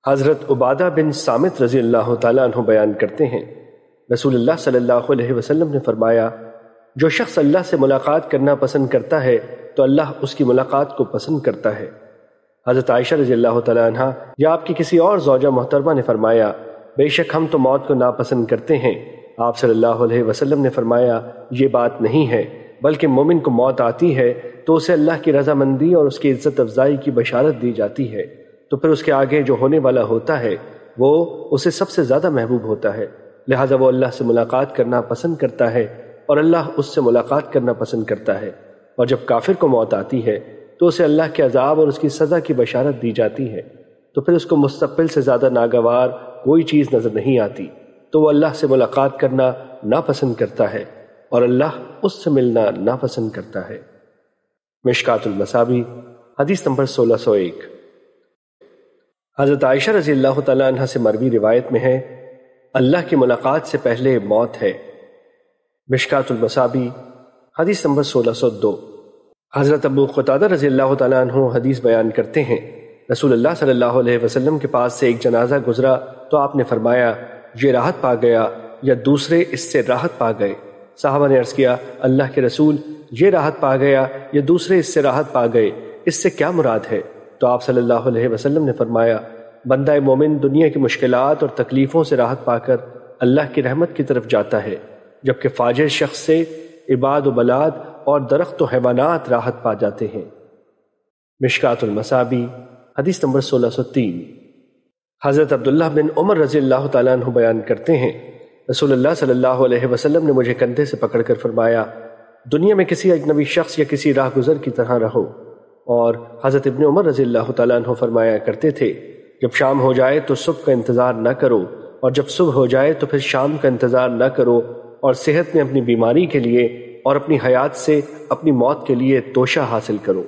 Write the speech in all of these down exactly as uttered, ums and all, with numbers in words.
حضرت عبادہ بن صامت رضی اللہ تعالیٰ عنہ بیان کرتے ہیں، رسول اللہ صلی اللہ علیہ وسلم نے فرمایا، جو شخص اللہ سے ملاقات کرنا پسند کرتا ہے تو اللہ اس کی ملاقات کو پسند کرتا ہے۔ حضرت عائشہ رضی اللہ تعالیٰ عنہ یا آپ کی کسی اور زوجہ محترمہ نے فرمایا، بے شک ہم تو موت کو ناپسند کرتے ہیں۔ آپ صلی اللہ علیہ وسلم نے فرمایا، یہ بات نہیں ہے، بلکہ مومن کو موت آتی ہے تو اسے اللہ کی رضامندی اور اس کی عزت افزائی کی بشارت دی جاتی ہے، تو پھر اس کے آگے جو ہونے والا ہوتا ہے وہ اسے سب سے زیادہ محبوب ہوتا ہے، لہٰذا وہ اللہ سے ملاقات کرنا پسند کرتا ہے اور اللہ اس سے ملاقات کرنا پسند کرتا ہے۔ اور جب کافر کو موت آتی ہے تو اسے اللہ کے عذاب اور اس کی سزا کی بشارت دی جاتی ہے، تو پھر اس کو مستقبل سے زیادہ ناگوار کوئی چیز نظر نہیں آتی، تو وہ اللہ سے ملاقات کرنا ناپسند کرتا ہے اور اللہ اس سے ملنا ناپسند کرتا ہے۔ مشکات المصابیح حدیث نمبر سولہ سو ایک۔ حضرت عائشہ رضی اللہ تعالیٰ عنہ سے مروی روایت میں ہے، اللہ کی ملاقات سے پہلے موت ہے۔ مشکات المصابیح حدیث نمبر سولہ سو دو۔ حضرت ابو قتادہ رضی اللہ تعالیٰ عنہ حدیث بیان کرتے ہیں، رسول اللہ صلی اللہ علیہ وسلم کے پاس سے ایک جنازہ گزرا تو آپ نے فرمایا، یہ راحت پا گیا یا دوسرے اس سے راحت پا گئے؟ صحابہ نے عرض کیا، اللہ کے رسول، یہ راحت پا گیا یا دوسرے اس سے راحت پا گئے، اس سے کیا مراد ہے؟ تو آپ صلی اللہ علیہ وسلم نے فرمایا، بندہ مومن دنیا کی مشکلات اور تکلیفوں سے راحت پا کر اللہ کی رحمت کی طرف جاتا ہے، جبکہ فاجر شخص سے عباد و بلاد اور درخت و حیوانات راحت پا جاتے ہیں۔ مشکات المصابیح حدیث نمبر سولہ سو تین۔ حضرت عبداللہ بن عمر رضی اللہ تعالیٰ عنہ بیان کرتے ہیں، رسول اللہ صلی اللہ علیہ وسلم نے مجھے کندھے سے پکڑ کر فرمایا، دنیا میں کسی اجنبی شخص یا کسی راہ گزر کی طرح رہو۔ اور حضرت ابن عمر رضی اللہ تعالیٰ عنہ فرمایا کرتے تھے، جب شام ہو جائے تو صبح کا انتظار نہ کرو، اور جب صبح ہو جائے تو پھر شام کا انتظار نہ کرو، اور صحت میں اپنی بیماری کے لیے اور اپنی حیات سے اپنی موت کے لیے توشہ حاصل کرو۔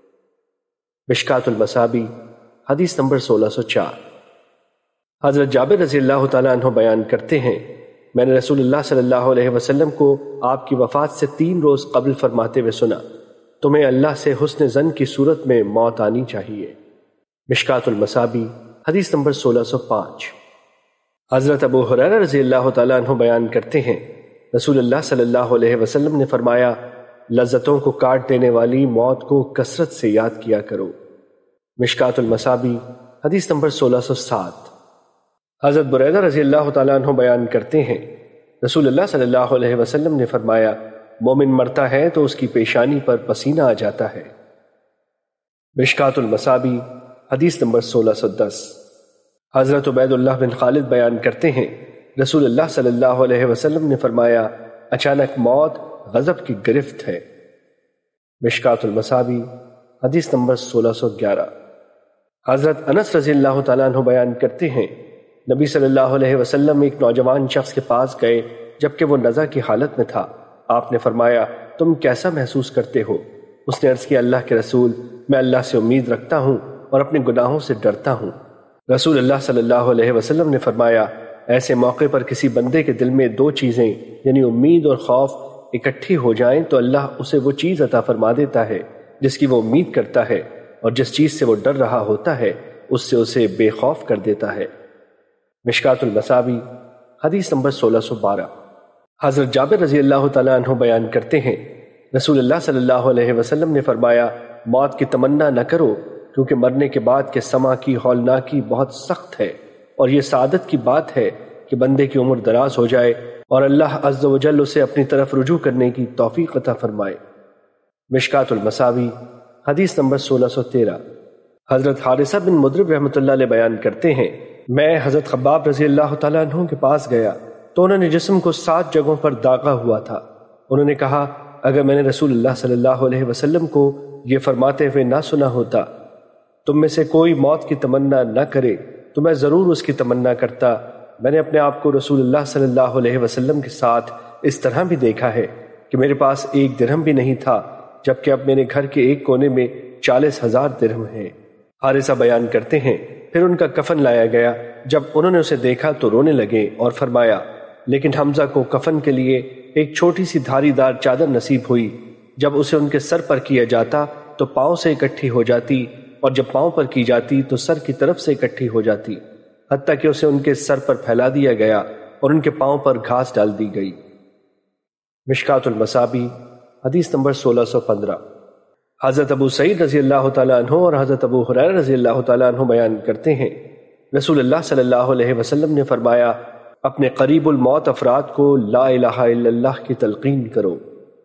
مشکات المصابیح حدیث نمبر سولہ سو چار۔ حضرت جابر رضی اللہ تعالیٰ عنہ بیان کرتے ہیں، میں نے رسول اللہ صلی اللہ علیہ وسلم کو آپ کی وفات سے تین روز قبل فرماتے ہوئے سنا، تمہیں اللہ سے حسن ظن کی صورت میں موت آنی چاہیے۔ مشکات المصابیح حدیث نمبر سولہ سو پانچ۔ حضرت ابو ہریرہ رضی اللہ تعالیٰ عنہ بیان کرتے ہیں، رسول اللہ صلی اللہ علیہ وسلم نے فرمایا، لذتوں کو کاٹ دینے والی موت کو کثرت سے یاد کیا کرو۔ مشکات المصابیح حدیث نمبر سولہ سو سات۔ حضرت بریدہ رضی اللہ تعالیٰ عنہ بیان کرتے ہیں، رسول اللہ صلی اللہ علیہ وسلم نے فرمایا، مومن مرتا ہے تو اس کی پیشانی پر پسینہ آ جاتا ہے۔ مشکات المصابیح حدیث نمبر سولہ سو دس۔ حضرت عبید اللہ بن خالد بیان کرتے ہیں، رسول اللہ صلی اللہ علیہ وسلم نے فرمایا، اچانک موت غضب کی گرفت ہے۔ مشکات المصابیح حدیث نمبر سولہ سو گیارہ۔ حضرت انس رضی اللہ تعالیٰ عنہ بیان کرتے ہیں، نبی صلی اللہ علیہ وسلم ایک نوجوان شخص کے پاس گئے جبکہ وہ نزع کی حالت میں تھا۔ آپ نے فرمایا، تم کیسا محسوس کرتے ہو؟ اس نے عرض کیا، اللہ کے رسول، میں اللہ سے امید رکھتا ہوں اور اپنے گناہوں سے ڈرتا ہوں۔ رسول اللہ صلی اللہ علیہ وسلم نے فرمایا، ایسے موقع پر کسی بندے کے دل میں دو چیزیں یعنی امید اور خوف اکٹھی ہو جائیں تو اللہ اسے وہ چیز عطا فرما دیتا ہے جس کی وہ امید کرتا ہے، اور جس چیز سے وہ ڈر رہا ہوتا ہے اس سے اسے بے خوف کر دیتا ہے۔ مشکات المصابیح حدیث نمبر سولہ سو بارہ۔ حضرت جابر رضی اللہ تعالیٰ عنہ بیان کرتے ہیں، رسول اللہ صلی اللہ علیہ وسلم نے فرمایا، موت کی تمنا نہ کرو، کیونکہ مرنے کے بعد کے سما کی ہولناکی بہت سخت ہے، اور یہ سعادت کی بات ہے کہ بندے کی عمر دراز ہو جائے اور اللہ عز و جل اسے اپنی طرف رجوع کرنے کی توفیق عطا فرمائے۔ مشکات المصابیح حدیث نمبر سولہ سو تیرہ۔ حضرت حارثہ بن مضرب رحمۃ اللہ علیہ بیان کرتے ہیں، میں حضرت خباب رضی اللہ تعالیٰ عنہ کے پاس گیا تو انہوں نے جسم کو سات جگہوں پر داغا ہوا تھا۔ انہوں نے کہا، اگر میں نے رسول اللہ صلی اللہ علیہ وسلم کو یہ فرماتے ہوئے نہ سنا ہوتا، تم میں سے کوئی موت کی تمنا نہ کرے تو میں ضرور اس کی تمنا کرتا۔ میں نے اپنے آپ کو رسول اللہ صلی اللہ علیہ وسلم کے ساتھ اس طرح بھی دیکھا ہے کہ میرے پاس ایک درہم بھی نہیں تھا، جبکہ اب میرے گھر کے ایک کونے میں چالیس ہزار درہم ہیں۔ حارثہ بیان کرتے ہیں، پھر ان کا کفن لایا گیا، جب انہوں نے اسے دیکھا تو رونے لگے اور فرمایا، لیکن حمزہ کو کفن کے لیے ایک چھوٹی سی دھاری دار چادر نصیب ہوئی، جب اسے ان کے سر پر کیا جاتا تو پاؤں سے اکٹھی ہو جاتی اور جب پاؤں پر کی جاتی تو سر کی طرف سے اکٹھی ہو جاتی، حتیٰ کہ اسے ان کے سر پر پھیلا دیا گیا اور ان کے پاؤں پر گھاس ڈال دی گئی۔ مشکات المصابیح حدیث نمبر سولہ سو پندرہ۔ حضرت ابو سعید رضی اللہ تعالیٰ عنہ اور حضرت ابو ہریرہ رضی اللہ تعالیٰ عنہ بیان کرتے ہیں، رسول اللہ صلی اللہ علیہ وسلم نے فرمایا، اپنے قریب الموت افراد کو لا الہ الا اللہ کی تلقین کرو۔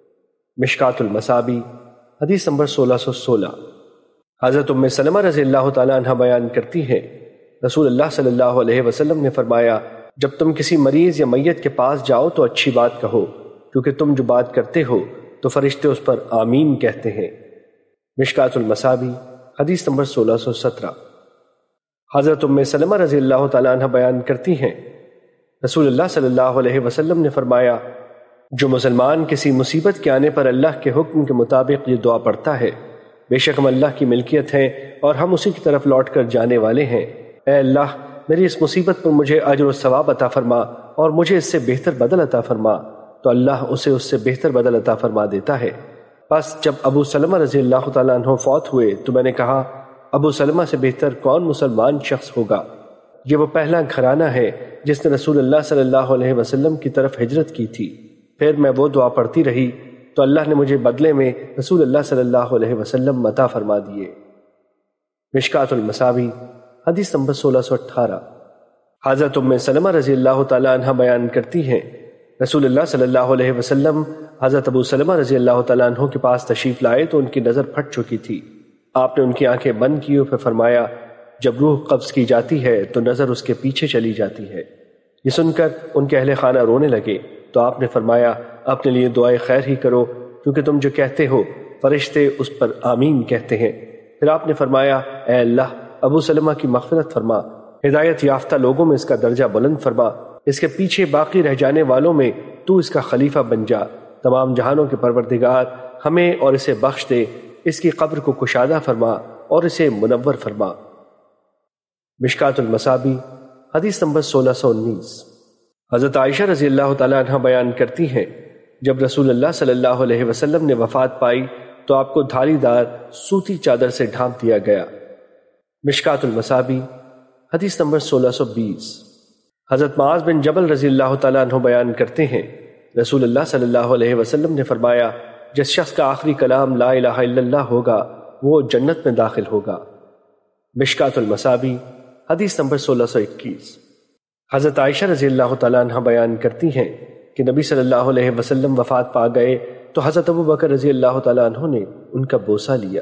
مشکات المصابیح حدیث نمبر سولہ سو سولہ۔ حضرت ام سلمہ رضی اللہ تعالیٰ عنہ بیان کرتی ہیں، رسول اللہ صلی اللہ علیہ وسلم نے فرمایا، جب تم کسی مریض یا میت کے پاس جاؤ تو اچھی بات کہو، کیونکہ تم جو بات کرتے ہو تو فرشتے اس پر آمین کہتے ہیں۔ مشکات المصابیح حدیث نمبر سولہ سو سترہ۔ حضرت ام سلمہ رضی اللہ تعالیٰ عنہ بیان کرتی ہیں، رسول اللہ صلی اللہ علیہ وسلم نے فرمایا، جو مسلمان کسی مصیبت کے آنے پر اللہ کے حکم کے مطابق یہ دعا پڑھتا ہے، بے شک ہم اللہ کی ملکیت ہیں اور ہم اسی کی طرف لوٹ کر جانے والے ہیں، اے اللہ میری اس مصیبت پر مجھے اجر و ثواب عطا فرما اور مجھے اس سے بہتر بدل عطا فرما، تو اللہ اسے اس سے بہتر بدل عطا فرما دیتا ہے۔ پس جب ابو سلمہ رضی اللہ تعالیٰ عنہ فوت ہوئے تو میں نے کہا، ابو سلمہ سے بہتر کون مسلمان شخص ہوگا؟ یہ وہ پہلا گھرانہ ہے جس نے رسول اللہ صلی اللہ علیہ وسلم کی طرف ہجرت کی تھی۔ پھر میں وہ دعا پڑھتی رہی تو اللہ نے مجھے بدلے میں رسول اللہ صلی اللہ علیہ وسلم عطا فرما دیے۔ مشکات المصابیح حدیث نمبر سولہ سو اٹھارہ۔ حضرت ام سلمہ رضی اللہ تعالیٰ عنہ بیان کرتی ہیں، رسول اللہ صلی اللہ علیہ وسلم حضرت ابو سلمہ رضی اللہ تعالیٰ عنہ کے پاس تشریف لائے تو ان کی نظر پھٹ چکی تھی۔ آپ نے ان کی آنکھیں بند کی اور پھر فرمایا، جب روح قبض کی جاتی ہے تو نظر اس کے پیچھے چلی جاتی ہے۔ یہ سن کر ان کے اہل خانہ رونے لگے تو آپ نے فرمایا، اپنے لیے دعائے خیر ہی کرو، کیونکہ تم جو کہتے ہو فرشتے اس پر آمین کہتے ہیں۔ پھر آپ نے فرمایا، اے اللہ ابو سلمہ کی مغفرت فرما، ہدایت یافتہ لوگوں میں اس کا درجہ بلند فرما، اس کے پیچھے باقی رہ جانے والوں میں تو اس کا خلیفہ بن جا، تمام جہانوں کے پروردگار ہمیں اور اسے بخش دے، اس کی قبر کو کشادہ فرما اور اسے منور فرما۔ مشکات المصابیح حدیث نمبر سولہ سو انیس۔ حضرت عائشہ رضی اللہ تعالیٰ عنہ بیان کرتی ہیں، جب رسول اللہ صلی اللہ علیہ وسلم نے وفات پائی تو آپ کو دھاری دار سوتی چادر سے ڈھانپ دیا گیا۔ مشکات المصابیح حدیث نمبر سولہ سو بیس۔ حضرت معاذ بن جبل رضی اللہ تعالیٰ عنہ بیان کرتے ہیں، رسول اللہ صلی اللہ علیہ وسلم نے فرمایا، جس شخص کا آخری کلام لا الہ الا اللہ ہوگا وہ جنت میں داخل ہوگا۔ مشکات المصابیح حدیث نمبر سولہ سو اکیس۔ حضرت عائشہ رضی اللہ تعالیٰ عنہ بیان کرتی ہیں کہ نبی صلی اللہ علیہ وسلم وفات پا گئے تو حضرت ابو بکر رضی اللہ تعالیٰ عنہ نے ان کا بوسہ لیا۔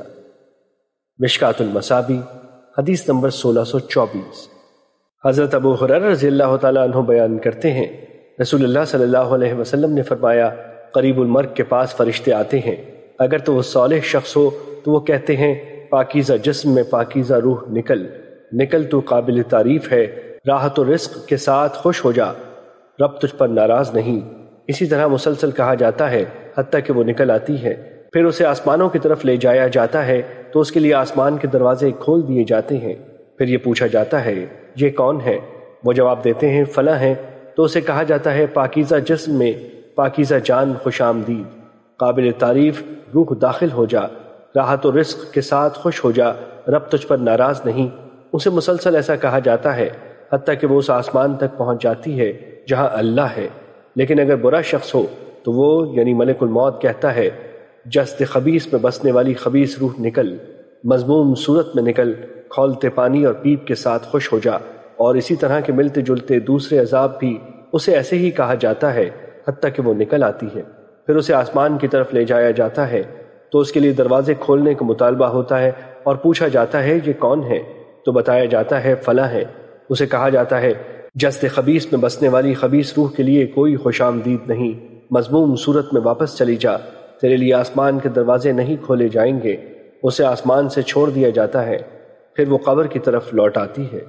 مشکات المصابیح حدیث نمبر سولہ سو چوبیس۔ حضرت ابو ہریرہ رضی اللہ تعالیٰ عنہ بیان کرتے ہیں، رسول اللہ صلی اللہ علیہ وسلم نے فرمایا، قریب المرگ کے پاس فرشتے آتے ہیں، اگر تو وہ صالح شخص ہو تو وہ کہتے ہیں، پاکیزہ جسم میں پاکیزہ روح نکل نکل تو قابل تعریف ہے، راحت و رزق کے ساتھ خوش ہو جا، رب تجھ پر ناراض نہیں۔ اسی طرح مسلسل کہا جاتا ہے حتیٰ کہ وہ نکل آتی ہے، پھر اسے آسمانوں کی طرف لے جایا جاتا ہے تو اس کے لیے آسمان کے دروازے کھول دیے جاتے ہیں، پھر یہ پوچھا جاتا ہے، یہ کون ہے؟ وہ جواب دیتے ہیں، فلاں ہیں، تو اسے کہا جاتا ہے، پاکیزہ جسم میں پاکیزہ جان خوش آمدید، قابل تعریف روح داخل ہو جا، راحت و رزق کے ساتھ خوش ہو جا، رب تجھ پر ناراض نہیں۔ اسے مسلسل ایسا کہا جاتا ہے حتیٰ کہ وہ اس آسمان تک پہنچ جاتی ہے جہاں اللہ ہے۔ لیکن اگر برا شخص ہو تو وہ یعنی ملک الموت کہتا ہے، جسد خبیث میں بسنے والی خبیث روح نکل، مذموم صورت میں نکل، کھولتے پانی اور پیپ کے ساتھ خوش ہو جا، اور اسی طرح کے ملتے جلتے دوسرے عذاب بھی اسے ایسے ہی کہا جاتا ہے حتیٰ کہ وہ نکل آتی ہے، پھر اسے آسمان کی طرف لے جایا جاتا ہے تو اس کے لیے دروازے کھولنے کا مطالبہ ہوتا ہے اور پوچھا جاتا ہے، یہ کون ہے؟ تو بتایا جاتا ہے، فلاں ہے۔ اسے کہا جاتا ہے، جسد خبیث میں بسنے والی خبیث روح کے لیے کوئی خوش آمدید نہیں، مذموم صورت میں واپس چلی جا، تیرے لیے آسمان کے دروازے نہیں کھولے جائیں گے۔ اسے آسمان سے چھوڑ دیا جاتا ہے، پھر وہ قبر کی طرف لوٹ آتی ہے۔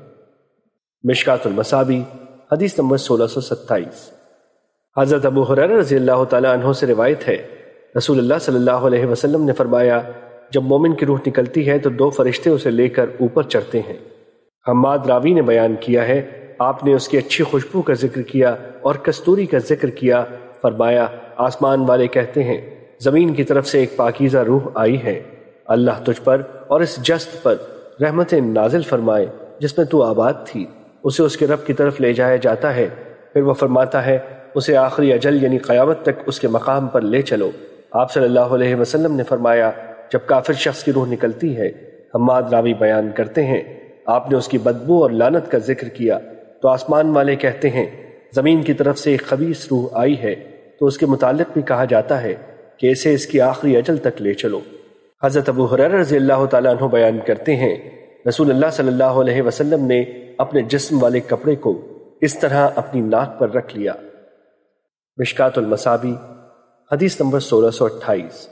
مشکات المصابیح حدیث نمبر سولہ سو ستائیس۔ حضرت ابو ہریرہ رضی اللہ تعالیٰ عنہ سے روایت ہے، رسول اللہ صلی اللہ علیہ وسلم نے فرمایا، جب مومن کی روح نکلتی ہے تو دو فرشتے اسے لے کر اوپر چڑھتے ہیں۔ حماد راوی نے بیان کیا ہے، آپ نے اس کی اچھی خوشبو کا ذکر کیا اور کستوری کا ذکر کیا، فرمایا، آسمان والے کہتے ہیں، زمین کی طرف سے ایک پاکیزہ روح آئی ہے، اللہ تجھ پر اور اس جسد پر رحمتیں نازل فرمائے جس میں تو آباد تھی، اسے اس کے رب کی طرف لے جایا جاتا ہے، پھر وہ فرماتا ہے اسے آخری اجل یعنی قیامت تک اس کے مقام پر لے چلو۔ آپ صلی اللہ علیہ وسلم نے فرمایا جب کافر شخص کی روح نکلتی ہے، حماد راوی بیان کرتے ہیں، آپ نے اس کی بدبو اور لعنت کا ذکر کیا تو آسمان والے کہتے ہیں زمین کی طرف سے ایک خبیث روح آئی ہے، تو اس کے متعلق بھی کہا جاتا ہے کہ اسے اس کی آخری اجل تک لے چلو۔ حضرت ابو ہریرہ رضی اللہ تعالیٰ عنہ بیان کرتے ہیں رسول اللہ صلی اللہ علیہ وسلم نے اپنے جسم والے کپڑے کو اس طرح اپنی ناک پر رکھ لیا۔ مشکات المصابی حدیث نمبر سولہ سو اٹھائیس۔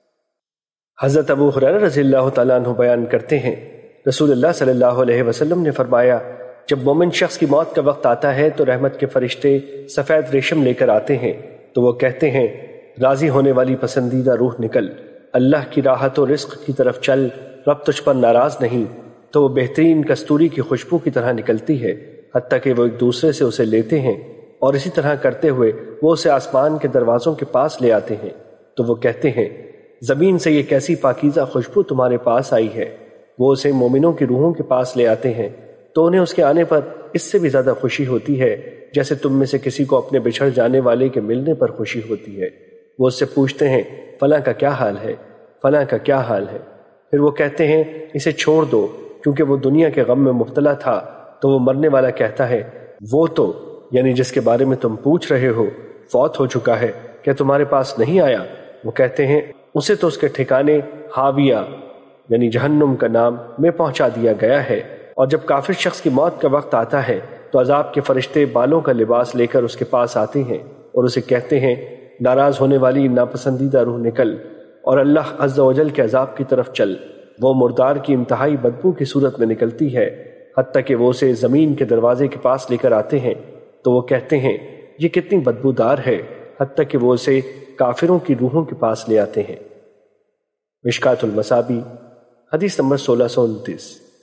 حضرت ابو ہریرہ رضی اللہ تعالیٰ عنہ بیان کرتے ہیں رسول اللہ صلی اللہ علیہ وسلم نے فرمایا جب مومن شخص کی موت کا وقت آتا ہے تو رحمت کے فرشتے سفید ریشم لے کر آتے ہیں، تو وہ کہتے ہیں راضی ہونے والی پسندیدہ روح نکل، اللہ کی راحت و رزق کی طرف چل، رب تجھ پر ناراض نہیں، تو وہ بہترین کستوری کی خوشبو کی طرح نکلتی ہے، حتیٰ کہ وہ ایک دوسرے سے اسے لیتے ہیں، اور اسی طرح کرتے ہوئے وہ اسے آسمان کے دروازوں کے پاس لے آتے ہیں، تو وہ کہتے ہیں زمین سے یہ کیسی پاکیزہ خوشبو تمہارے پاس آئی ہے۔ وہ اسے مومنوں کی روحوں کے پاس لے آتے ہیں تو انہیں اس کے آنے پر اس سے بھی زیادہ خوشی ہوتی ہے جیسے تم میں سے کسی کو اپنے بچھڑ جانے والے کے ملنے پر خوشی ہوتی ہے۔ وہ اس سے پوچھتے ہیں فلاں کا کیا حال ہے، فلاں کا کیا حال ہے، پھر وہ کہتے ہیں اسے چھوڑ دو کیونکہ وہ دنیا کے غم میں مبتلا تھا، تو وہ مرنے والا کہتا ہے وہ تو یعنی جس کے بارے میں تم پوچھ رہے ہو فوت ہو چکا ہے، کیا تمہارے پاس نہیں آیا؟ وہ کہتے ہیں اسے تو اس کے ٹھکانے حاویہ یعنی جہنم کا نام میں پہنچا دیا گیا ہے۔ اور جب کافر شخص کی موت کا وقت آتا ہے تو عذاب کے فرشتے بالوں کا لباس لے کر اس کے پاس آتے ہیں اور اسے کہتے ہیں ناراض ہونے والی ناپسندیدہ روح نکل اور اللہ عز و جل کے عذاب کی طرف چل۔ وہ مردار کی انتہائی بدبو کی صورت میں نکلتی ہے، حتیٰ کہ وہ اسے زمین کے دروازے کے پاس لے کر آتے ہیں تو وہ کہتے ہیں یہ کتنی بدبودار ہے، حتیٰ کہ وہ اسے کافروں کی روحوں کے پاس لے آتے ہیں۔ مشکات المصابی حدیث نمبر سولہ سو انتیس۔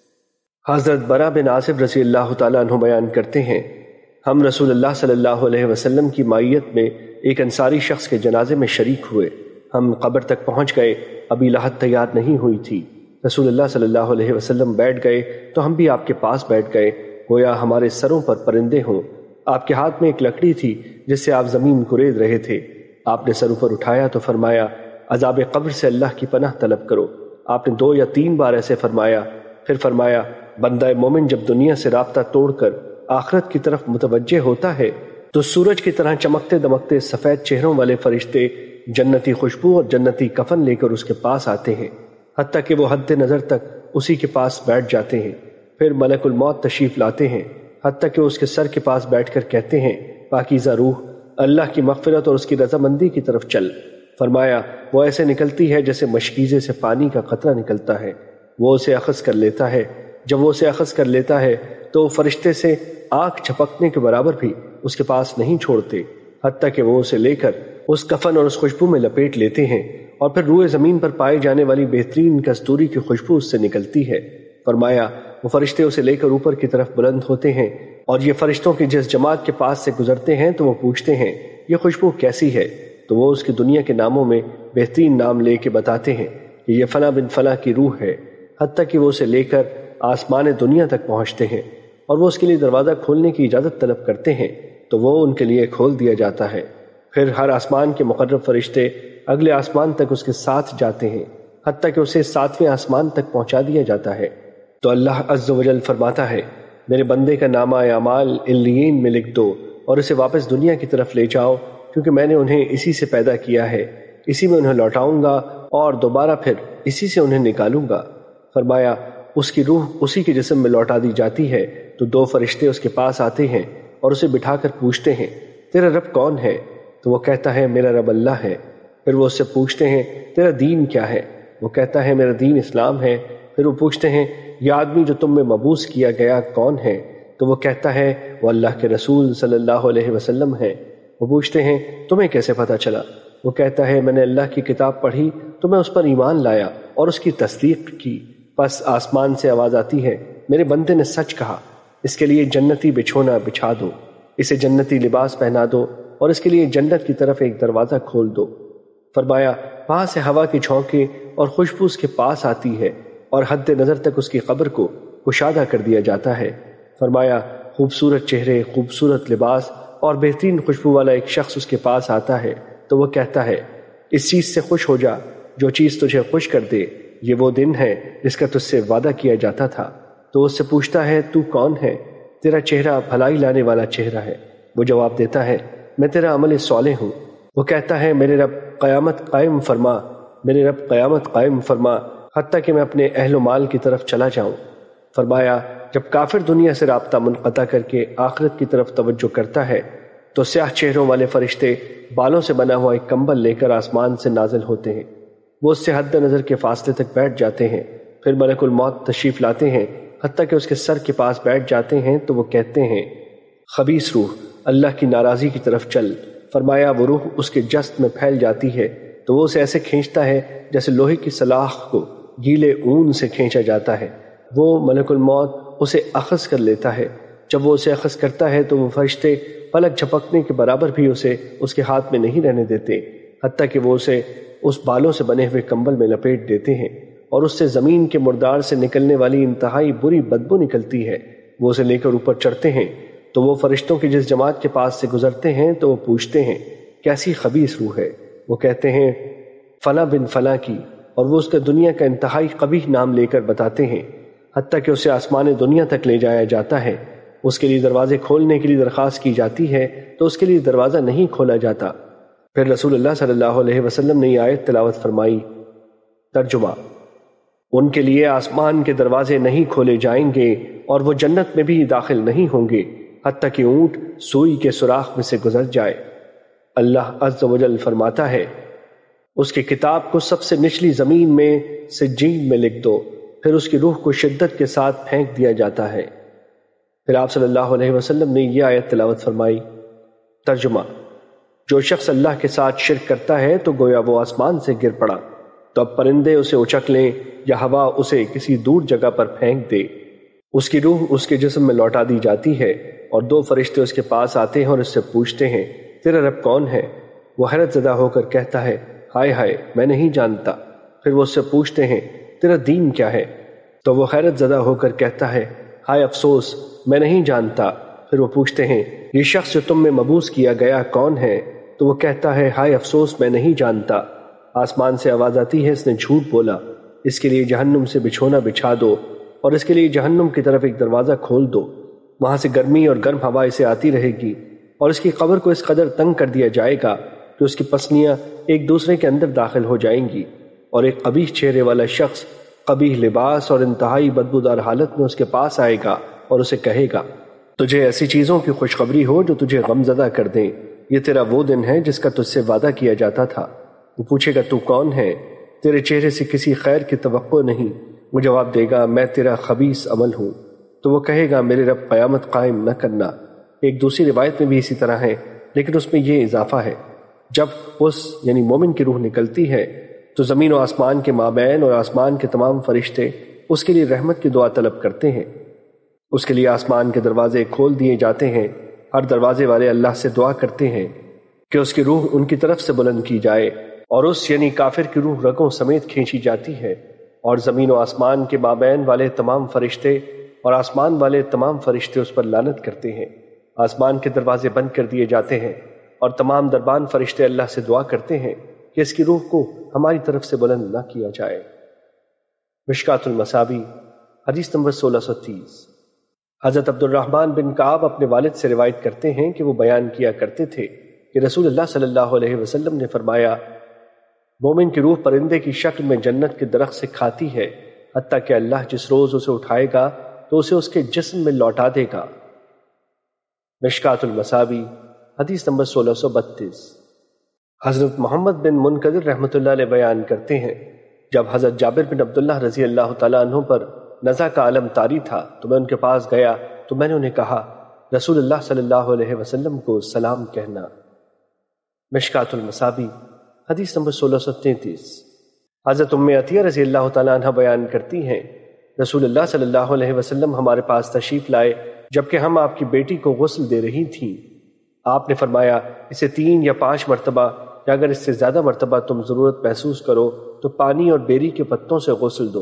حضرت برا بن عازب رضی اللہ تعالیٰ عنہ بیان کرتے ہیں ہم رسول اللہ صلی اللہ علیہ وسلم کی معیت میں ایک انصاری شخص کے جنازے میں شریک ہوئے۔ ہم قبر تک پہنچ گئے، ابھی لاحت تیار نہیں ہوئی تھی۔ رسول اللہ صلی اللہ علیہ وسلم بیٹھ گئے تو ہم بھی آپ کے پاس بیٹھ گئے، گویا ہمارے سروں پر پرندے ہوں۔ آپ کے ہاتھ میں ایک لکڑی تھی جس سے آپ زمین کرید رہے تھے۔ آپ نے سر اوپر اٹھایا تو فرمایا عذاب قبر سے اللہ کی پناہ طلب کرو۔ آپ نے دو یا تین بار ایسے فرمایا، پھر فرمایا بندہ مومن جب دنیا سے رابطہ توڑ کر آخرت کی طرف متوجہ ہوتا ہے تو سورج کی طرح چمکتے دمکتے سفید چہروں والے فرشتے جنتی خوشبو اور جنتی کفن لے کر اس کے پاس آتے ہیں، حتیٰ کہ وہ حد نظر تک اسی کے پاس بیٹھ جاتے ہیں۔ پھر ملک الموت تشریف لاتے ہیں، حتیٰ کہ اس کے سر کے پاس بیٹھ کر کہتے ہیں پاکیزہ روح، اللہ کی مغفرت اور اس کی رضامندی کی طرف چل۔ فرمایا وہ ایسے نکلتی ہے جیسے مشکیزے سے پانی کا قطرہ نکلتا ہے، وہ اسے اخذ کر لیتا ہے۔ جب وہ اسے اخذ کر لیتا ہے تو وہ فرشتے سے آنکھ جھپکنے کے برابر بھی اس کے پاس نہیں چھوڑتے، حتیٰ کہ وہ اسے لے کر اس کفن اور اس خوشبو میں لپیٹ لیتے ہیں، اور پھر روئے زمین پر پائے جانے والی بہترین کستوری کی خوشبو اس سے نکلتی ہے۔ فرمایا وہ فرشتے اسے لے کر اوپر کی طرف بلند ہوتے ہیں، اور یہ فرشتوں کی جس جماعت کے پاس سے گزرتے ہیں تو وہ پوچھتے ہیں یہ خوشبو کیسی ہے، تو وہ اس کی دنیا کے ناموں میں بہترین نام لے کے بتاتے ہیں کہ یہ فلاں بن فلاں کی روح ہے، حتیٰ کہ وہ اسے لے کر آسمان دنیا تک پہنچتے ہیں اور وہ اس کے لیے دروازہ کھولنے کی اجازت طلب کرتے ہیں تو وہ ان کے لیے کھول دیا جاتا ہے۔ پھر ہر آسمان کے مقرب فرشتے اگلے آسمان تک اس کے ساتھ جاتے ہیں، حتیٰ کہ اسے ساتویں آسمان تک پہنچا دیا جاتا ہے تو اللہ عز و جل فرماتا ہے میرے بندے کا نامہ اعمال علیین میں لکھ دو اور اسے واپس دنیا کی طرف لے جاؤ، کیونکہ میں نے انہیں اسی سے پیدا کیا ہے، اسی میں انہیں لوٹاؤں گا اور دوبارہ پھر اسی سے انہیں نکالوں گا۔ فرمایا اس کی روح اسی کے جسم میں لوٹا دی جاتی ہے تو دو فرشتے اس کے پاس آتے ہیں اور اسے بٹھا کر پوچھتے ہیں تیرا رب کون ہے؟ تو وہ کہتا ہے میرا رب اللہ ہے۔ پھر وہ اس سے پوچھتے ہیں تیرا دین کیا ہے؟ وہ کہتا ہے میرا دین اسلام ہے۔ پھر وہ پوچھتے ہیں یہ آدمی جو تم میں مبعوث کیا گیا کون ہے؟ تو وہ کہتا ہے وہ اللہ کے رسول صلی اللہ علیہ وسلم ہے۔ وہ پوچھتے ہیں تمہیں کیسے پتہ چلا؟ وہ کہتا ہے میں نے اللہ کی کتاب پڑھی تو میں اس پر ایمان لایا اور اس کی تصدیق کی۔ پس آسمان سے آواز آتی ہے میرے بندے نے سچ کہا، اس کے لیے جنتی بچھونا بچھا دو، اسے جنتی لباس پہنا دو اور اس کے لیے جنت کی طرف ایک دروازہ کھول دو۔ فرمایا وہاں سے ہوا کی جھونکیں اور خوشبو اس کے پاس آتی ہے، اور حد نظر تک اس کی قبر کو کشادہ کر دیا جاتا ہے۔ فرمایا خوبصورت چہرے، خوبصورت لباس اور بہترین خوشبو والا ایک شخص اس کے پاس آتا ہے تو وہ کہتا ہے اس چیز سے خوش ہو جا جو چیز تجھے خوش کر دے، یہ وہ دن ہے جس کا تجھ سے وعدہ کیا جاتا تھا۔ تو اس سے پوچھتا ہے تو کون ہے؟ تیرا چہرہ بھلائی لانے والا چہرہ ہے۔ وہ جواب دیتا ہے میں تیرا عمل صالح ہوں۔ وہ کہتا ہے میرے رب قیامت قائم فرما، میرے رب قیامت قائم فرما حتیٰ کہ میں اپنے اہل و مال کی طرف چلا جاؤں۔ فرمایا جب کافر دنیا سے رابطہ منقطع کر کے آخرت کی طرف توجہ کرتا ہے تو سیاہ چہروں والے فرشتے بالوں سے بنا ہوا ایک کمبل لے کر آسمان سے نازل ہوتے ہیں۔ وہ اس سے حد نظر کے فاصلے تک بیٹھ جاتے ہیں، پھر ملک الموت تشریف لاتے ہیں، حتیٰ کہ اس کے سر کے پاس بیٹھ جاتے ہیں تو وہ کہتے ہیں خبیث روح اللہ کی ناراضی کی طرف چل۔ فرمایا وہ روح اس کے جسد میں پھیل جاتی ہے تو وہ اسے ایسے کھینچتا ہے جیسے لوہے کی سلاخ کو گیلے اون سے کھینچا جاتا ہے۔ وہ ملک الموت اسے اخذ کر لیتا ہے۔ جب وہ اسے اخذ کرتا ہے تو وہ فرشتے پلک جھپکنے کے برابر بھی اسے اس کے ہاتھ میں نہیں رہنے دیتے، حتیٰ کہ وہ اسے اس بالوں سے بنے ہوئے کمبل میں لپیٹ دیتے ہیں اور اس سے زمین کے مردار سے نکلنے والی انتہائی بری بدبو نکلتی ہے۔ وہ اسے لے کر اوپر چڑھتے ہیں تو وہ فرشتوں کی جس جماعت کے پاس سے گزرتے ہیں تو وہ پوچھتے ہیں کیسی خبیث روح ہے؟ وہ کہتے ہیں فلاں بن فلاں کی، اور وہ اس کا دنیا کا انتہائی قبیح نام لے کر بتاتے ہیں، حتیٰ کہ اسے آسمان دنیا تک لے جایا جاتا ہے۔ اس کے لیے دروازے کھولنے کے لیے درخواست کی جاتی ہے تو اس کے لیے دروازہ نہیں کھولا جاتا۔ پھر رسول اللہ صلی اللہ علیہ وسلم نے یہ آیت تلاوت فرمائی۔ ترجمہ ان کے لیے آسمان کے دروازے نہیں کھولے جائیں گے اور وہ جنت میں بھی داخل نہیں ہوں گے حتیٰ کہ اونٹ سوئی کے سوراخ میں سے گزر جائے۔ اللہ عز و جل فرماتا ہے اس کی کتاب کو سب سے نچلی زمین میں سجین میں لکھ دو، پھر اس کی روح کو شدت کے ساتھ پھینک دیا جاتا ہے۔ پھر آپ صلی اللہ علیہ وسلم نے یہ آیت تلاوت فرمائی۔ ترجمہ جو شخص اللہ کے ساتھ شرک کرتا ہے تو گویا وہ آسمان سے گر پڑا، تو اب پرندے اسے اچک لیں یا ہوا اسے کسی دور جگہ پر پھینک دے، اس کی روح اس کے جسم میں لوٹا دی جاتی ہے اور دو فرشتے اس کے پاس آتے ہیں اور اس سے پوچھتے ہیں تیرا رب کون ہے؟ وہ حیرت زدہ ہو کر کہتا ہے ہائے ہائے میں نہیں جانتا۔ پھر وہ اس سے پوچھتے ہیں تیرا دین کیا ہے؟ تو وہ حیرت زدہ ہو کر کہتا ہے ہائے افسوس میں نہیں جانتا۔ پھر وہ پوچھتے ہیں یہ شخص جو تم میں مبعوث کیا گیا کون ہے؟ تو وہ کہتا ہے ہائے افسوس میں نہیں جانتا۔ آسمان سے آواز آتی ہے اس نے جھوٹ بولا، اس کے لیے جہنم سے بچھونا بچھا دو اور اس کے لیے جہنم کی طرف ایک دروازہ کھول دو، وہاں سے گرمی اور گرم ہوا اسے آتی رہے گی اور اس کی قبر کو اس قدر تنگ کر دیا جائے گا کہ اس کی پسلیاں ایک دوسرے کے اندر داخل ہو جائیں گی، اور ایک قبیح چہرے والا شخص قبیح لباس اور انتہائی بدبودار حالت میں اس کے پاس آئے گا اور اسے کہے گا تجھے ایسی چیزوں کی خوشخبری ہو جو تجھے غم زدہ کر دیں، یہ تیرا وہ دن ہے جس کا تجھ سے وعدہ کیا جاتا تھا۔ وہ پوچھے گا تو کون ہے؟ تیرے چہرے سے کسی خیر کی توقع نہیں۔ وہ جواب دے گا میں تیرا خبیث عمل ہوں۔ تو وہ کہے گا میرے رب قیامت قائم نہ کرنا۔ ایک دوسری روایت میں بھی اسی طرح ہے، لیکن اس میں یہ اضافہ ہے جب اس یعنی مومن کی روح نکلتی ہے تو زمین و آسمان کے مابین اور آسمان کے تمام فرشتے اس کے لیے رحمت کی دعا طلب کرتے ہیں۔ اس کے لیے آسمان کے دروازے کھول دیے جاتے ہیں، ہر دروازے والے اللہ سے دعا کرتے ہیں کہ اس کی روح ان کی طرف سے بلند کی جائے، اور اس یعنی کافر کی روح رگوں سمیت کھینچی جاتی ہے، اور زمین و آسمان کے مابین والے تمام فرشتے اور آسمان والے تمام فرشتے اس پر لعنت کرتے ہیں۔ آسمان کے دروازے بند کر دیے جاتے ہیں اور تمام دربان فرشتے اللہ سے دعا کرتے ہیں کہ اس کی روح کو ہماری طرف سے بلند نہ کیا جائے۔ مشکات المصابیح حدیث نمبر سولہ سو تیس۔ حضرت عبد الرحمن بن کعب اپنے والد سے روایت کرتے ہیں کہ وہ بیان کیا کرتے تھے کہ رسول اللہ صلی اللہ علیہ وسلم نے فرمایا مومن کی روح پرندے کی شکل میں جنت کے درخت سے کھاتی ہے حتیٰ کہ اللہ جس روز اسے اٹھائے گا تو اسے اس کے جسم میں لوٹا دے گا۔ مشکات المصابیح حدیث نمبر سولہ سو بتیس۔ حضرت محمد بن منکدر رحمۃ اللہ علیہ بیان کرتے ہیں جب حضرت جابر بن عبداللہ رضی اللہ تعالیٰ عنہ پر نزع کا عالم طاری تھا تو میں ان کے پاس گیا تو میں نے انہیں کہا رسول اللہ صلی اللہ علیہ وسلم کو سلام کہنا۔ مشکات المصابیح حدیث نمبر سولہ سو تینتیس۔ حضرت ام عطیہ رضی اللہ تعالیٰ عنہ بیان کرتی ہیں رسول اللہ صلی اللہ علیہ وسلم ہمارے پاس تشریف لائے جبکہ ہم آپ کی بیٹی کو غسل دے رہی تھیں۔ آپ نے فرمایا اسے تین یا پانچ مرتبہ یا اگر اس سے زیادہ مرتبہ تم ضرورت محسوس کرو تو پانی اور بیری کے پتوں سے غسل دو۔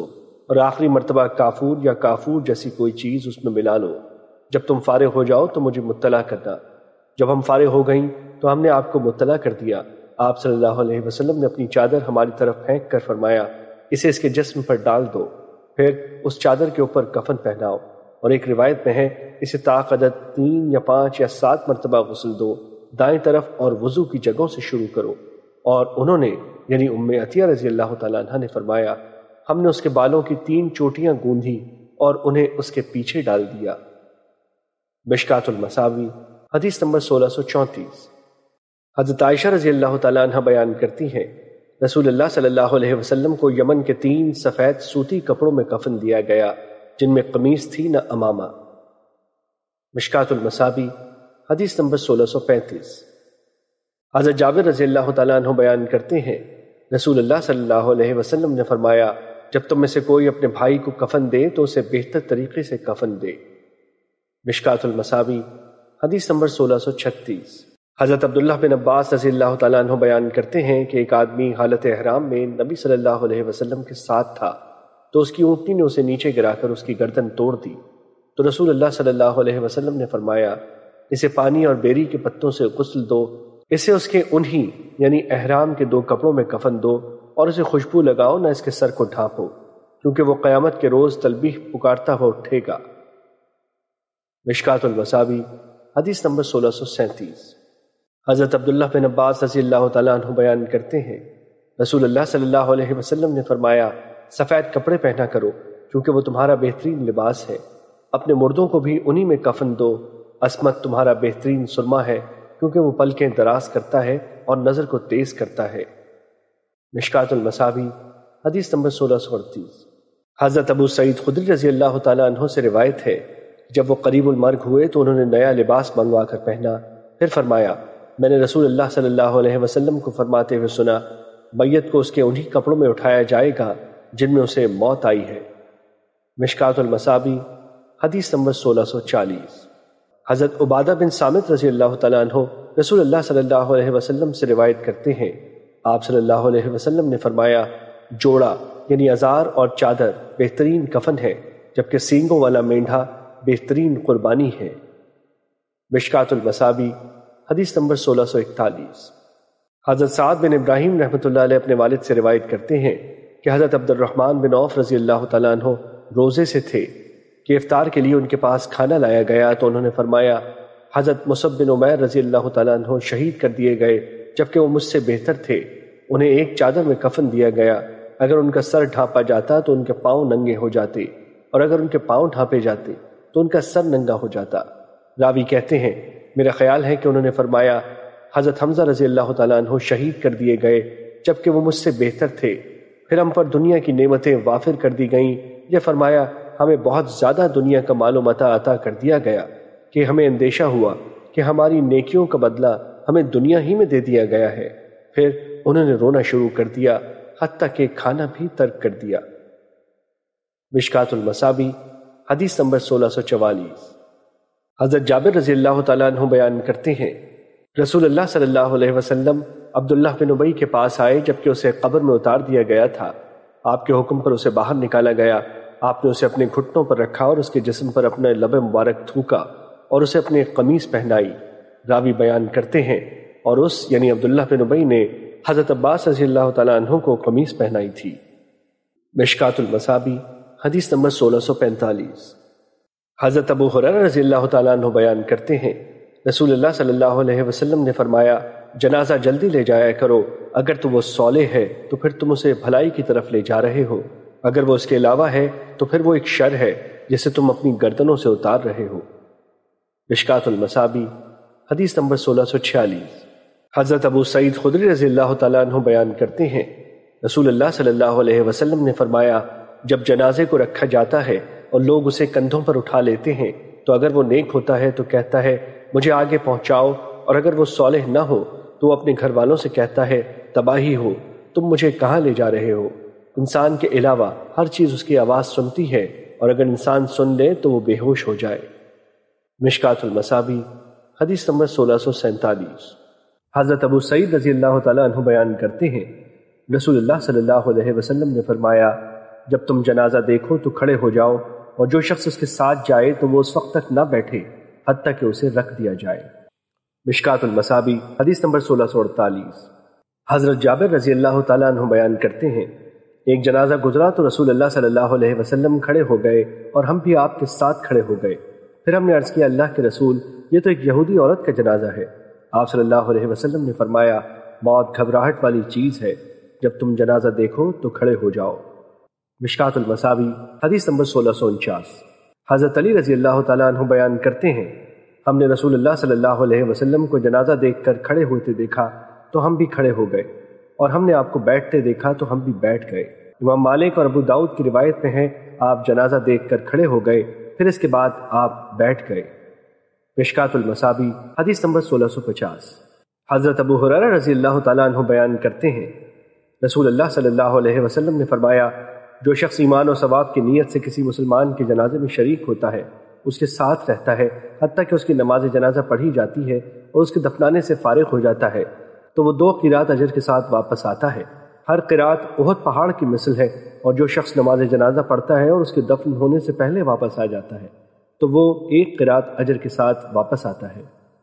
اور آخری مرتبہ کافور یا کافور جیسی کوئی چیز اس میں ملا لو۔ جب تم فارغ ہو جاؤ تو مجھے مطلع کرنا۔ جب ہم فارغ ہو گئیں تو ہم نے آپ کو مطلع کر دیا۔ آپ صلی اللہ علیہ وسلم نے اپنی چادر ہماری طرف پھینک کر فرمایا، اسے اس کے جسم پر ڈال دو، پھر اس چادر کے اوپر کفن پہناؤ، اور ایک روایت میں ہے اسے طاقت تین یا پانچ یا سات مرتبہ غسل دو، دائیں طرف اور وضو کی جگہوں سے شروع کرو۔ اور انہوں نے یعنی ام عطیہ رضی اللہ تعالیٰ عنہ نے فرمایا، ہم نے اس کے بالوں کی تین چوٹیاں گوندھی اور انہیں اس کے پیچھے ڈال دیا۔ مشکات المصابیح حدیث نمبر سولہ سو چونتیس۔ حضرت عائشہ رضی اللہ تعالیٰ عنہ بیان کرتی ہیں، رسول اللہ صلی اللہ علیہ وسلم کو یمن کے تین سفید سوتی کپڑوں میں کفن دیا گیا جن میں قمیص تھی نہ امامہ۔ مشکات المصابیح حدیث نمبر سولہ سو پینتیس۔ حضرت جابر رضی اللہ تعالیٰ عنہ بیان کرتے ہیں، رسول اللہ صلی اللہ علیہ وسلم نے فرمایا، جب تم میں سے کوئی اپنے بھائی کو کفن دے تو اسے بہتر طریقے سے کفن دے۔ مشکات المصابیح حدیث نمبر سولہ سو چھتیس۔ حضرت عبداللہ بن عباس رضی اللہ تعالیٰ عنہ بیان کرتے ہیں کہ ایک آدمی حالت احرام میں نبی صلی اللہ علیہ وسلم کے ساتھ تھا تو اس کی اونٹنی نے اسے نیچے گرا کر اس کی گردن توڑ دی، تو رسول اللہ صلی اللہ علیہ وسلم نے فرمایا، اسے پانی اور بیری کے پتوں سے غسل دو، اسے اس کے انہی یعنی احرام کے دو کپڑوں میں کفن دو، اور اسے خوشبو لگاؤ نہ اس کے سر کو ڈھانپو، کیونکہ وہ قیامت کے روز تلبیح پکارتا ہوا اٹھے گا۔ مشکات المصابیح حدیث نمبر سولہ سو سینتیس۔ حضرت عبداللہ بن عباس رضی اللہ تعالیٰ عنہ بیان کرتے ہیں، رسول اللہ صلی اللہ علیہ وسلم نے فرمایا، سفید کپڑے پہنا کرو کیونکہ وہ تمہارا بہترین لباس ہے، اپنے مردوں کو بھی انہی میں کفن دو، عصمت تمہارا بہترین سرما ہے کیونکہ وہ پلکیں دراز کرتا ہے اور نظر کو تیز کرتا ہے۔ مشکات المصابیح حدیث نمبر سولہ سو اڑتیس۔ حضرت ابو سعید خدری رضی اللہ تعالیٰ عنہ سے روایت ہے، جب وہ قریب المرگ ہوئے تو انہوں نے نیا لباس منگوا کر پہنا، پھر فرمایا، میں نے رسول اللہ صلی اللہ علیہ وسلم کو فرماتے ہوئے سنا، میت کو اس کے انہی کپڑوں میں اٹھایا جائے گا جن میں اسے موت آئی ہے۔ مشکات المصابیح حدیث نمبر سولہ سو چالیس۔ حضرت عبادہ بن صامت رضی اللہ تعالیٰ عنہ رسول اللہ صلی اللہ علیہ وسلم سے روایت کرتے ہیں، آپ صلی اللہ علیہ وسلم نے فرمایا، جوڑا یعنی ازار اور چادر بہترین کفن ہے، جبکہ سینگوں والا مینڈھا بہترین قربانی ہے۔ مشکات المصابیح حدیث نمبر سولہ سو اکتالیس۔ حضرت سعد بن ابراہیم رحمۃ اللہ علیہ اپنے والد سے روایت کرتے ہیں کہ حضرت عبد الرحمن بن عوف رضی اللہ تعالیٰ عنہ روزے سے تھے کہ افطار کے لیے ان کے پاس کھانا لایا گیا تو انہوں نے فرمایا، حضرت مصعب بن عمیر رضی اللہ تعالیٰ عنہ شہید کر دیے گئے جبکہ وہ مجھ سے بہتر تھے، انہیں ایک چادر میں کفن دیا گیا، اگر ان کا سر ڈھانپا جاتا تو ان کے پاؤں ننگے ہو جاتے، اور اگر ان کے پاؤں ڈھانپے جاتے تو ان کا سر ننگا ہو جاتا۔ راوی کہتے ہیں، میرا خیال ہے کہ انہوں نے فرمایا، حضرت حمزہ رضی اللہ تعالیٰ عنہ شہید کر دیے گئے جبکہ وہ مجھ سے بہتر تھے، پھر ہم پر دنیا کی نعمتیں وافر کر دی گئیں، یہ فرمایا، ہمیں بہت زیادہ دنیا کا مال و متاع عطا کر دیا گیا کہ ہمیں اندیشہ ہوا کہ ہماری نیکیوں کا بدلہ ہمیں دنیا ہی میں دے دیا گیا ہے، پھر انہوں نے رونا شروع کر دیا حتیٰ کہ کھانا بھی ترک کر دیا۔ مشکات المصابیح حدیث نمبر سولہ سو چوالیس۔ حضرت جابر رضی اللہ تعالیٰ عنہ بیان کرتے ہیں، رسول اللہ صلی اللہ علیہ وسلم عبداللہ بن ابی کے پاس آئے جبکہ اسے قبر میں اتار دیا گیا تھا، آپ کے حکم پر اسے باہر نکالا گیا، آپ نے اسے اپنے گھٹنوں پر رکھا اور اس کے جسم پر اپنا لب مبارک تھوکا اور اسے اپنے قمیص پہنائی۔ راوی بیان کرتے ہیں، اور اس یعنی عبداللہ بن ابی نے حضرت عباس رضی اللہ تعالیٰ عنہ کو قمیص پہنائی تھی۔ مشکات المصابیح حدیث نمبر سولہ سو پینتالیس۔ حضرت ابو ہریرہ رضی اللہ تعالیٰ عنہ بیان کرتے ہیں، رسول اللہ صلی اللہ علیہ وسلم نے فرمایا، جنازہ جلدی لے جایا کرو، اگر تو وہ صالح ہے تو پھر تم اسے بھلائی کی طرف لے جا رہے ہو، اگر وہ اس کے علاوہ ہے تو پھر وہ ایک شر ہے جسے تم اپنی گردنوں سے اتار رہے ہو۔ مشکات المصابیح حدیث نمبر سولہ سو چھیالیس۔ حضرت ابو سعید خدری رضی اللہ تعالیٰ عنہ بیان کرتے ہیں، رسول اللہ صلی اللہ علیہ وسلم نے فرمایا، جب جنازے کو رکھا جاتا ہے اور لوگ اسے کندھوں پر اٹھا لیتے ہیں تو اگر وہ نیک ہوتا ہے تو کہتا ہے مجھے آگے پہنچاؤ، اور اگر وہ صالح نہ ہو تو وہ اپنے گھر والوں سے کہتا ہے تباہی ہو، تم مجھے کہاں لے جا رہے ہو۔ انسان کے علاوہ ہر چیز اس کی آواز سنتی ہے، اور اگر انسان سن لے تو وہ بے ہوش ہو جائے۔ مشکات المصابیح حدیث نمبر سولہ سو سینتالیس۔ حضرت ابو سعید رضی اللہ تعالیٰ عنہ بیان کرتے ہیں، رسول اللہ صلی اللہ علیہ وسلم نے فرمایا، جب تم جنازہ دیکھو تو کھڑے ہو جاؤ، اور جو شخص اس کے ساتھ جائے تو وہ اس وقت تک نہ بیٹھے حتیٰ کہ اسے رکھ دیا جائے۔ مشکات المصابیح حدیث نمبر سولہ سو اڑتالیس۔ حضرت جابر رضی اللہ تعالیٰ عنہ بیان کرتے ہیں، ایک جنازہ گزرا تو رسول اللہ صلی اللہ علیہ وسلم کھڑے ہو گئے اور ہم بھی آپ کے ساتھ کھڑے ہو گئے۔ پھر ہم نے عرض کیا، اللہ کے رسول، یہ تو ایک یہودی عورت کا جنازہ ہے۔ آپ صلی اللہ علیہ وسلم نے فرمایا، موت گھبراہٹ والی چیز ہے، جب تم جنازہ دیکھو تو کھڑے ہو جاؤ۔ مشکات المصابیح حدیث نمبر سولہ سو انچاس۔ حضرت علی رضی اللہ تعالیٰ عنہ بیان کرتے ہیں، ہم نے رسول اللہ صلی اللہ علیہ وسلم کو جنازہ دیکھ کر کھڑے ہوتے دیکھا تو ہم بھی کھڑے ہو گئے، اور ہم نے آپ کو بیٹھتے دیکھا تو ہم بھی بیٹھ گئے۔ امام مالک اور ابو داؤد کی روایت میں ہے، آپ جنازہ دیکھ کر کھڑے ہو گئے، پھر اس کے بعد آپ بیٹھ گئے۔ مشکات المصابیح حدیث نمبر سولہ سو پچاس۔ حضرت ابو ہریرہ رضی اللہ تعالیٰ عنہ بیان کرتے ہیں، رسول اللہ صلی اللہ علیہ وسلم نے فرمایا، جو شخص ایمان و ثواب کی نیت سے کسی مسلمان کے جنازے میں شریک ہوتا ہے، اس کے ساتھ رہتا ہے حتیٰ کہ اس کی نماز جنازہ پڑھی جاتی ہے اور اس کے دفنانے سے فارغ ہو جاتا ہے، تو وہ دو قرات اجر کے ساتھ واپس آتا ہے۔ ہر قرات احد پہاڑ کی مثل ہے، اور جو شخص نماز جنازہ پڑھتا ہے اور اس کے دفن ہونے سے پہلے واپس آ جاتا ہے تو وہ ایک قرات اجر کے ساتھ واپس آتا ہے۔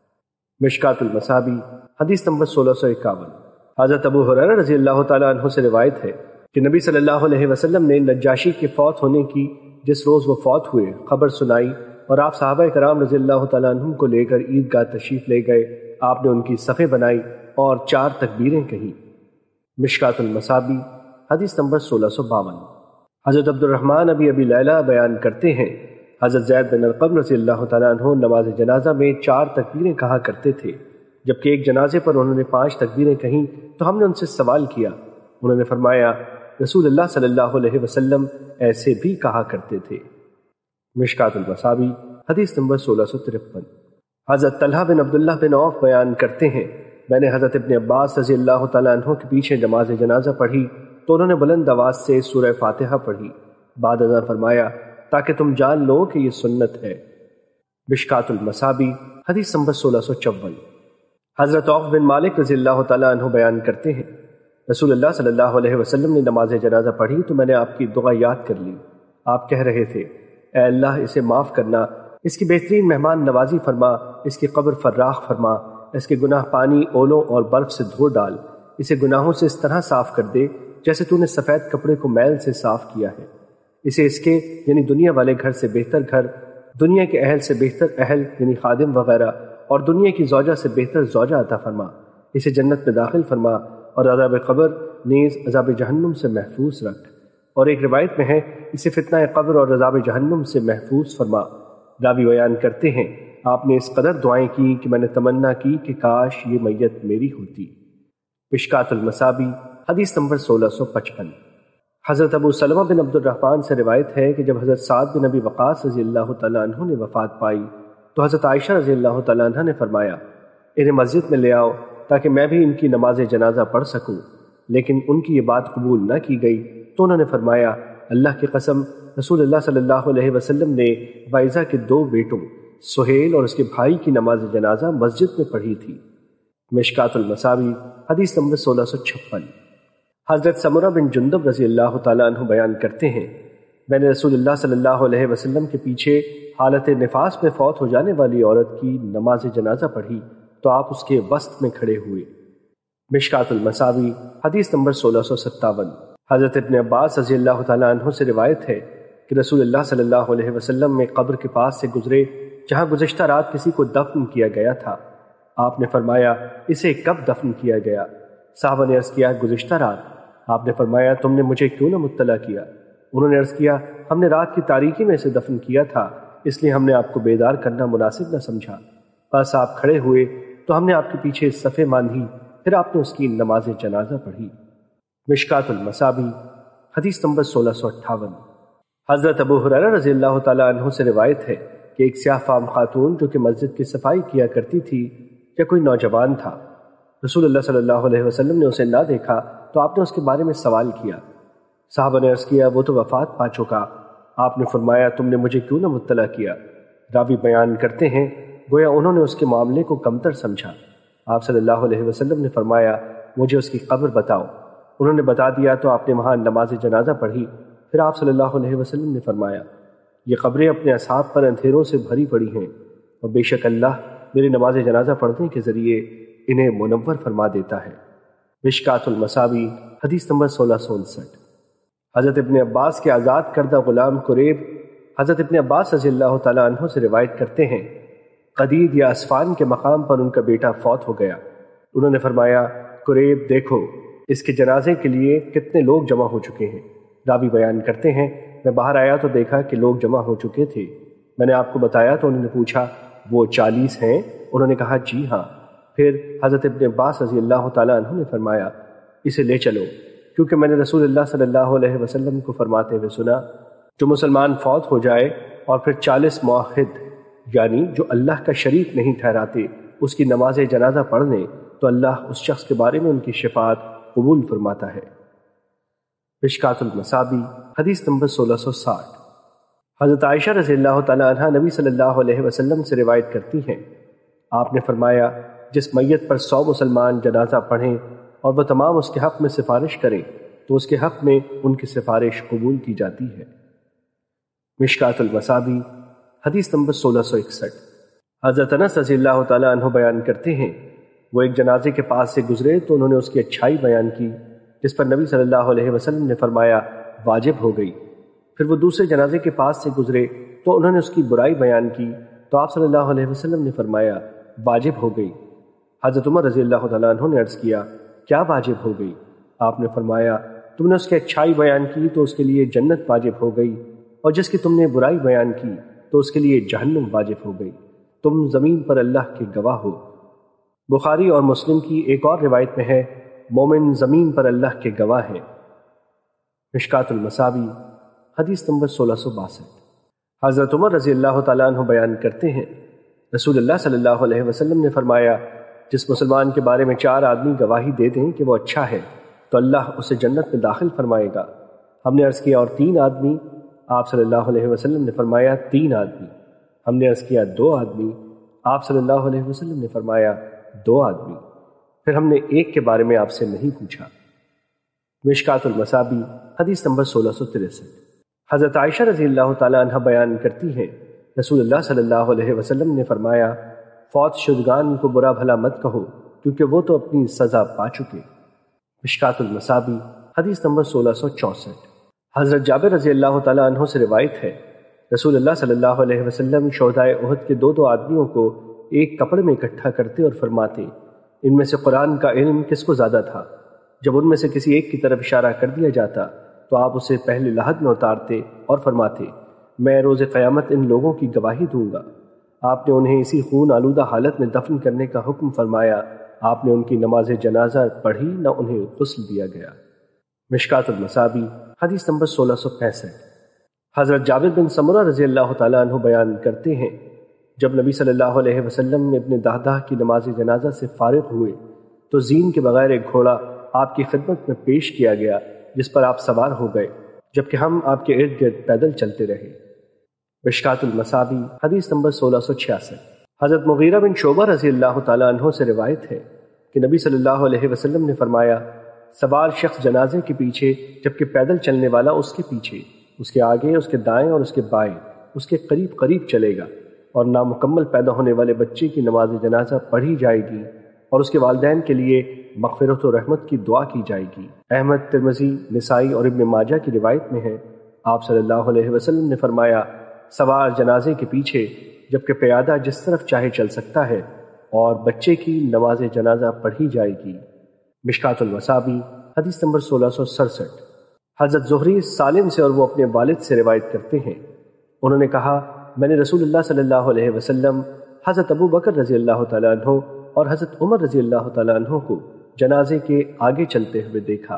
مشکات المصابیح حدیث نمبر سولہ سو اکاون۔ حضرت ابو ہریرہ رضی اللہ تعالیٰ عنہ سے روایت ہے کہ نبی صلی اللہ علیہ وسلم نے نجاشی کے فوت ہونے کی جس روز وہ فوت ہوئے خبر سنائی، اور آپ صحابہ کرام رضی اللہ تعالیٰ عنہ کو لے کر عیدگاہ تشریف لے گئے۔ آپ نے ان کی صفیں بنائی اور چار تکبیریں کہیں۔ مشکات المصابیح حدیث نمبر سولہ سو باون۔ حضرت عبد الرحمن ابی ابی لیلہ بیان کرتے ہیں، حضرت زید بن ارقم رضی اللہ تعالیٰ عنہ نماز جنازہ میں چار تکبیریں کہا کرتے تھے، جبکہ ایک جنازے پر انہوں نے پانچ تکبیریں کہیں تو ہم نے ان سے سوال کیا، انہوں نے فرمایا، رسول اللہ صلی اللہ علیہ وسلم ایسے بھی کہا کرتے تھے۔ مشکات المصابیح حدیث نمبر سولہ سو ترپن۔ حضرت طلحہ بن عبداللہ بن عوف بیان کرتے ہیں، میں نے حضرت ابن عباس رضی اللہ تعالیٰ عنہ کے پیچھے نماز جنازہ پڑھی تو انہوں نے بلند آواز سے سورہ فاتحہ پڑھی، بعد ازاں فرمایا، تاکہ تم جان لو کہ یہ سنت ہے۔ مشکات المصابیح حدیث نمبر سولہ سو چون۔ حضرت عوف بن مالک رضی اللہ تعالیٰ عنہ بیان کرتے ہیں، رسول اللہ صلی اللہ علیہ وسلم نے نماز جنازہ پڑھی تو میں نے آپ کی دعا یاد کر لی۔ آپ کہہ رہے تھے، اے اللہ اسے معاف کرنا، اس کی بہترین مہمان نوازی فرما، اس کی قبر فراخ فرما، اس کے گناہ پانی، اولوں اور برف سے دھو ڈال، اسے گناہوں سے اس طرح صاف کر دے جیسے تو نے سفید کپڑے کو میل سے صاف کیا ہے، اسے اس کے یعنی دنیا والے گھر سے بہتر گھر، دنیا کے اہل سے بہتر اہل یعنی خادم وغیرہ، اور دنیا کی زوجہ سے بہتر زوجہ عطا فرما، اسے جنت میں داخل فرما، اور عذاب قبر نیز عذاب جہنم سے محفوظ رکھ، اور ایک روایت میں ہے اسے فتنہ قبر اور عذاب جہنم سے محفوظ فرما۔ راوی بیان کرتے ہیں، آپ نے اس قدر دعائیں کی کہ میں نے تمنا کی کہ کاش یہ میت میری ہوتی۔ مشکات المصابیح حدیث نمبر سولہ سو پچپن۔ حضرت ابو سلمہ بن عبد الرحمن سے روایت ہے کہ جب حضرت سعد بن ابی وقاص رضی اللہ تعالیٰ عنہ نے وفات پائی تو حضرت عائشہ رضی اللہ تعالیٰ عنہ نے فرمایا، انہیں مسجد میں لے آؤ تاکہ میں بھی ان کی نماز جنازہ پڑھ سکوں، لیکن ان کی یہ بات قبول نہ کی گئی تو انہوں نے فرمایا، اللہ کی قسم، رسول اللہ صلی اللہ علیہ وسلم نے وائزہ کے دو بیٹوں سہیل اور اس کے بھائی کی نماز جنازہ مسجد میں پڑھی تھی۔ مشکات المصابیح حدیث نمبر سولہ سو چھپن۔ حضرت سمرہ بن جندب رضی اللہ تعالیٰ عنہ بیان کرتے ہیں، میں نے رسول اللہ صلی اللہ علیہ وسلم کے پیچھے حالت نفاس میں فوت ہو جانے والی عورت کی نماز جنازہ پڑھی تو آپ اس کے وسط میں کھڑے ہوئے۔ مشکات المصابیح حدیث نمبر سولہ سو ستاون۔ حضرت ابن عباس رضی اللہ تعالیٰ عنہ سے روایت ہے کہ رسول اللہ صلی اللہ علیہ وسلم میں قبر کے پاس سے گزرے جہاں گزشتہ رات کسی کو دفن کیا گیا تھا۔ آپ نے فرمایا، اسے کب دفن کیا گیا؟ صحابہ نے عرض کیا، گزشتہ رات۔ آپ نے فرمایا، تم نے مجھے کیوں نہ مطلع کیا؟ انہوں نے عرض کیا، ہم نے رات کی تاریکی میں اسے دفن کیا تھا، اس لیے ہم نے آپ کو بیدار کرنا مناسب نہ سمجھا۔ بس آپ کھڑے ہوئے تو ہم نے آپ کے پیچھے صفیں باندھی، پھر آپ نے اس کی نماز جنازہ پڑھی۔ مشکات المصابیح حدیث نمبر سولہ سو اٹھاون۔ حضرت ابو ہریرہ رضی اللہ تعالیٰ عنہ سے روایت ہے کہ ایک سیاہ فام خاتون جو کہ مسجد کی صفائی کیا کرتی تھی یا کوئی نوجوان تھا، رسول اللہ صلی اللہ علیہ وسلم نے اسے نہ دیکھا تو آپ نے اس کے بارے میں سوال کیا۔ صحابہ نے عرض کیا، وہ تو وفات پا چکا۔ آپ نے فرمایا، تم نے مجھے کیوں نہ مطلع کیا؟ راوی بیان کرتے ہیں، گویا انہوں نے اس کے معاملے کو کمتر سمجھا۔ آپ صلی اللہ علیہ وسلم نے فرمایا، مجھے اس کی قبر بتاؤ۔ انہوں نے بتا دیا تو آپ نے وہاں نماز جنازہ پڑھی، پھر آپ صلی اللہ علیہ وسلم نے فرمایا یہ قبریں اپنے اصحاب پر اندھیروں سے بھری پڑی ہیں اور بے شک اللہ میری نماز جنازہ پڑھنے کے ذریعے انہیں منور فرما دیتا ہے۔ مشکات المصابیح حدیث نمبر سولہ سو انسٹھ۔ حضرت ابن عباس کے آزاد کردہ غلام قریب حضرت ابن عباس رضی اللہ تعالیٰ عنہ سے روایت کرتے ہیں قدید یا اسفان کے مقام پر ان کا بیٹا فوت ہو گیا۔ انہوں نے فرمایا قریب دیکھو اس کے جنازے کے لیے کتنے لوگ جمع ہو چکے ہیں۔ راوی بیان کرتے ہیں میں باہر آیا تو دیکھا کہ لوگ جمع ہو چکے تھے۔ میں نے آپ کو بتایا تو انہوں نے پوچھا وہ چالیس ہیں؟ انہوں نے کہا جی ہاں۔ پھر حضرت ابن عباس رضی اللہ تعالیٰ عنہ نے فرمایا اسے لے چلو، کیونکہ میں نے رسول اللہ صلی اللہ علیہ وسلم کو فرماتے ہوئے سنا جو مسلمان فوت ہو جائے اور پھر چالیس موحد یعنی جو اللہ کا شریک نہیں ٹھہراتے اس کی نماز جنازہ پڑھنے تو اللہ اس شخص کے بارے میں ان کی شفاعت قبول فرماتا ہے۔ مشکات المصابیح حدیث نمبر سولہ سو ساٹھ۔ حضرت عائشہ رضی اللہ تعالیٰ عنہ نبی صلی اللہ علیہ وسلم سے روایت کرتی ہیں آپ نے فرمایا جس میت پر سو مسلمان جنازہ پڑھیں اور وہ تمام اس کے حق میں سفارش کریں تو اس کے حق میں ان کی سفارش قبول کی جاتی ہے۔ مشکات المصابیح حدیث نمبر سولہ سو اکسٹھ۔ حضرت انس رضی اللہ تعالیٰ عنہ بیان کرتے ہیں وہ ایک جنازے کے پاس سے گزرے تو انہوں نے اس کی اچھائی بیان کی جس پر نبی صلی اللہ علیہ وسلم نے فرمایا واجب ہو گئی۔ پھر وہ دوسرے جنازے کے پاس سے گزرے تو انہوں نے اس کی برائی بیان کی تو آپ صلی اللہ علیہ وسلم نے فرمایا واجب ہو گئی۔ حضرت عمر رضی اللہ تعالیٰ عنہ نے عرض کیا کیا واجب ہو گئی؟ آپ نے فرمایا تم نے اس کی اچھائی بیان کی تو اس کے لیے جنت واجب ہو گئی اور جس کی تم نے برائی بیان کی تو اس کے لیے جہنم واجب ہو گئی، تم زمین پر اللہ کے گواہ ہو۔ بخاری اور مسلم کی ایک اور روایت میں ہے مومن زمین پر اللہ کے گواہ ہیں۔ مشکات المصابیح حدیث نمبر سولہ سو باسٹھ۔ حضرت عمر رضی اللہ تعالیٰ عنہ بیان کرتے ہیں رسول اللہ صلی اللہ علیہ وسلم نے فرمایا جس مسلمان کے بارے میں چار آدمی گواہی دے دیں کہ وہ اچھا ہے تو اللہ اسے جنت میں داخل فرمائے گا۔ ہم نے عرض کیا اور تین آدمی؟ آپ صلی اللہ علیہ وسلم نے فرمایا تین آدمی۔ ہم نے عرض کیا دو آدمی؟ آپ صلی اللہ علیہ وسلم نے فرمایا دو آدمی۔ پھر ہم نے ایک کے بارے میں آپ سے نہیں پوچھا۔ مشکات المصابیح حدیث نمبر سولہ سو تریسٹھ۔ حضرت عائشہ رضی اللہ تعالیٰ عنہ بیان کرتی ہیں رسول اللہ صلی اللہ علیہ وسلم نے فرمایا فوت شدگان کو برا بھلا مت کہو کیونکہ وہ تو اپنی سزا پا چکے۔ مشکات المصابیح حدیث نمبر سولہ سو چونسٹھ۔ حضرت جابر رضی اللہ تعالیٰ عنہ سے روایت ہے رسول اللہ صلی اللہ علیہ وسلم شہدائے احد کے دو دو آدمیوں کو ایک کپڑے میں اکٹھا کرتے اور فرماتے ان میں سے قرآن کا علم کس کو زیادہ تھا؟ جب ان میں سے کسی ایک کی طرف اشارہ کر دیا جاتا تو آپ اسے پہلے لحد میں اتارتے اور فرماتے میں روز قیامت ان لوگوں کی گواہی دوں گا۔ آپ نے انہیں اسی خون آلودہ حالت میں دفن کرنے کا حکم فرمایا۔ آپ نے ان کی نماز جنازہ پڑھی نہ انہیں غسل دیا گیا۔ مشکات المصابیح حدیث نمبر سولہ سو پینسٹھ۔ حضرت جابر بن سمرہ رضی اللہ تعالیٰ عنہ بیان کرتے ہیں جب نبی صلی اللہ علیہ وسلم ابن دہدہ کی نماز جنازہ سے فارغ ہوئے تو زین کے بغیر ایک گھوڑا آپ کی خدمت میں پیش کیا گیا جس پر آپ سوار ہو گئے جبکہ ہم آپ کے ارد گرد پیدل چلتے رہے۔ مشکات المصابیح حدیث نمبر سولہ سو چھیاسٹھ۔ حضرت مغیرہ بن شعبہ رضی اللہ تعالیٰ عنہ سے روایت ہے کہ نبی صلی اللہ علیہ وسلم نے فرمایا سوار شخص جنازے کے پیچھے جبکہ پیدل چلنے والا اس کے پیچھے، اس کے آگے، اس کے دائیں اور اس کے بائیں اس کے قریب قریب چلے گا اور نامکمل پیدا ہونے والے بچے کی نماز جنازہ پڑھی جائے گی اور اس کے والدین کے لیے مغفرت و رحمت کی دعا کی جائے گی۔ احمد، ترمذی، نسائی اور ابن ماجہ کی روایت میں ہے آپ صلی اللہ علیہ وسلم نے فرمایا سوار جنازے کے پیچھے جبکہ پیادہ جس طرف چاہے چل سکتا ہے اور بچے کی نماز جنازہ پڑھی جائے گی۔ مشکات المصابیح حدیث نمبر سولہ سو سڑسٹھ۔ حضرت زہری سالم سے اور وہ اپنے والد سے روایت کرتے ہیں انہوں نے کہا میں نے رسول اللہ صلی اللہ علیہ وسلم، حضرت ابو بکر رضی اللہ تعالیٰ عنہ اور حضرت عمر رضی اللہ تعالیٰ عنہ کو جنازے کے آگے چلتے ہوئے دیکھا۔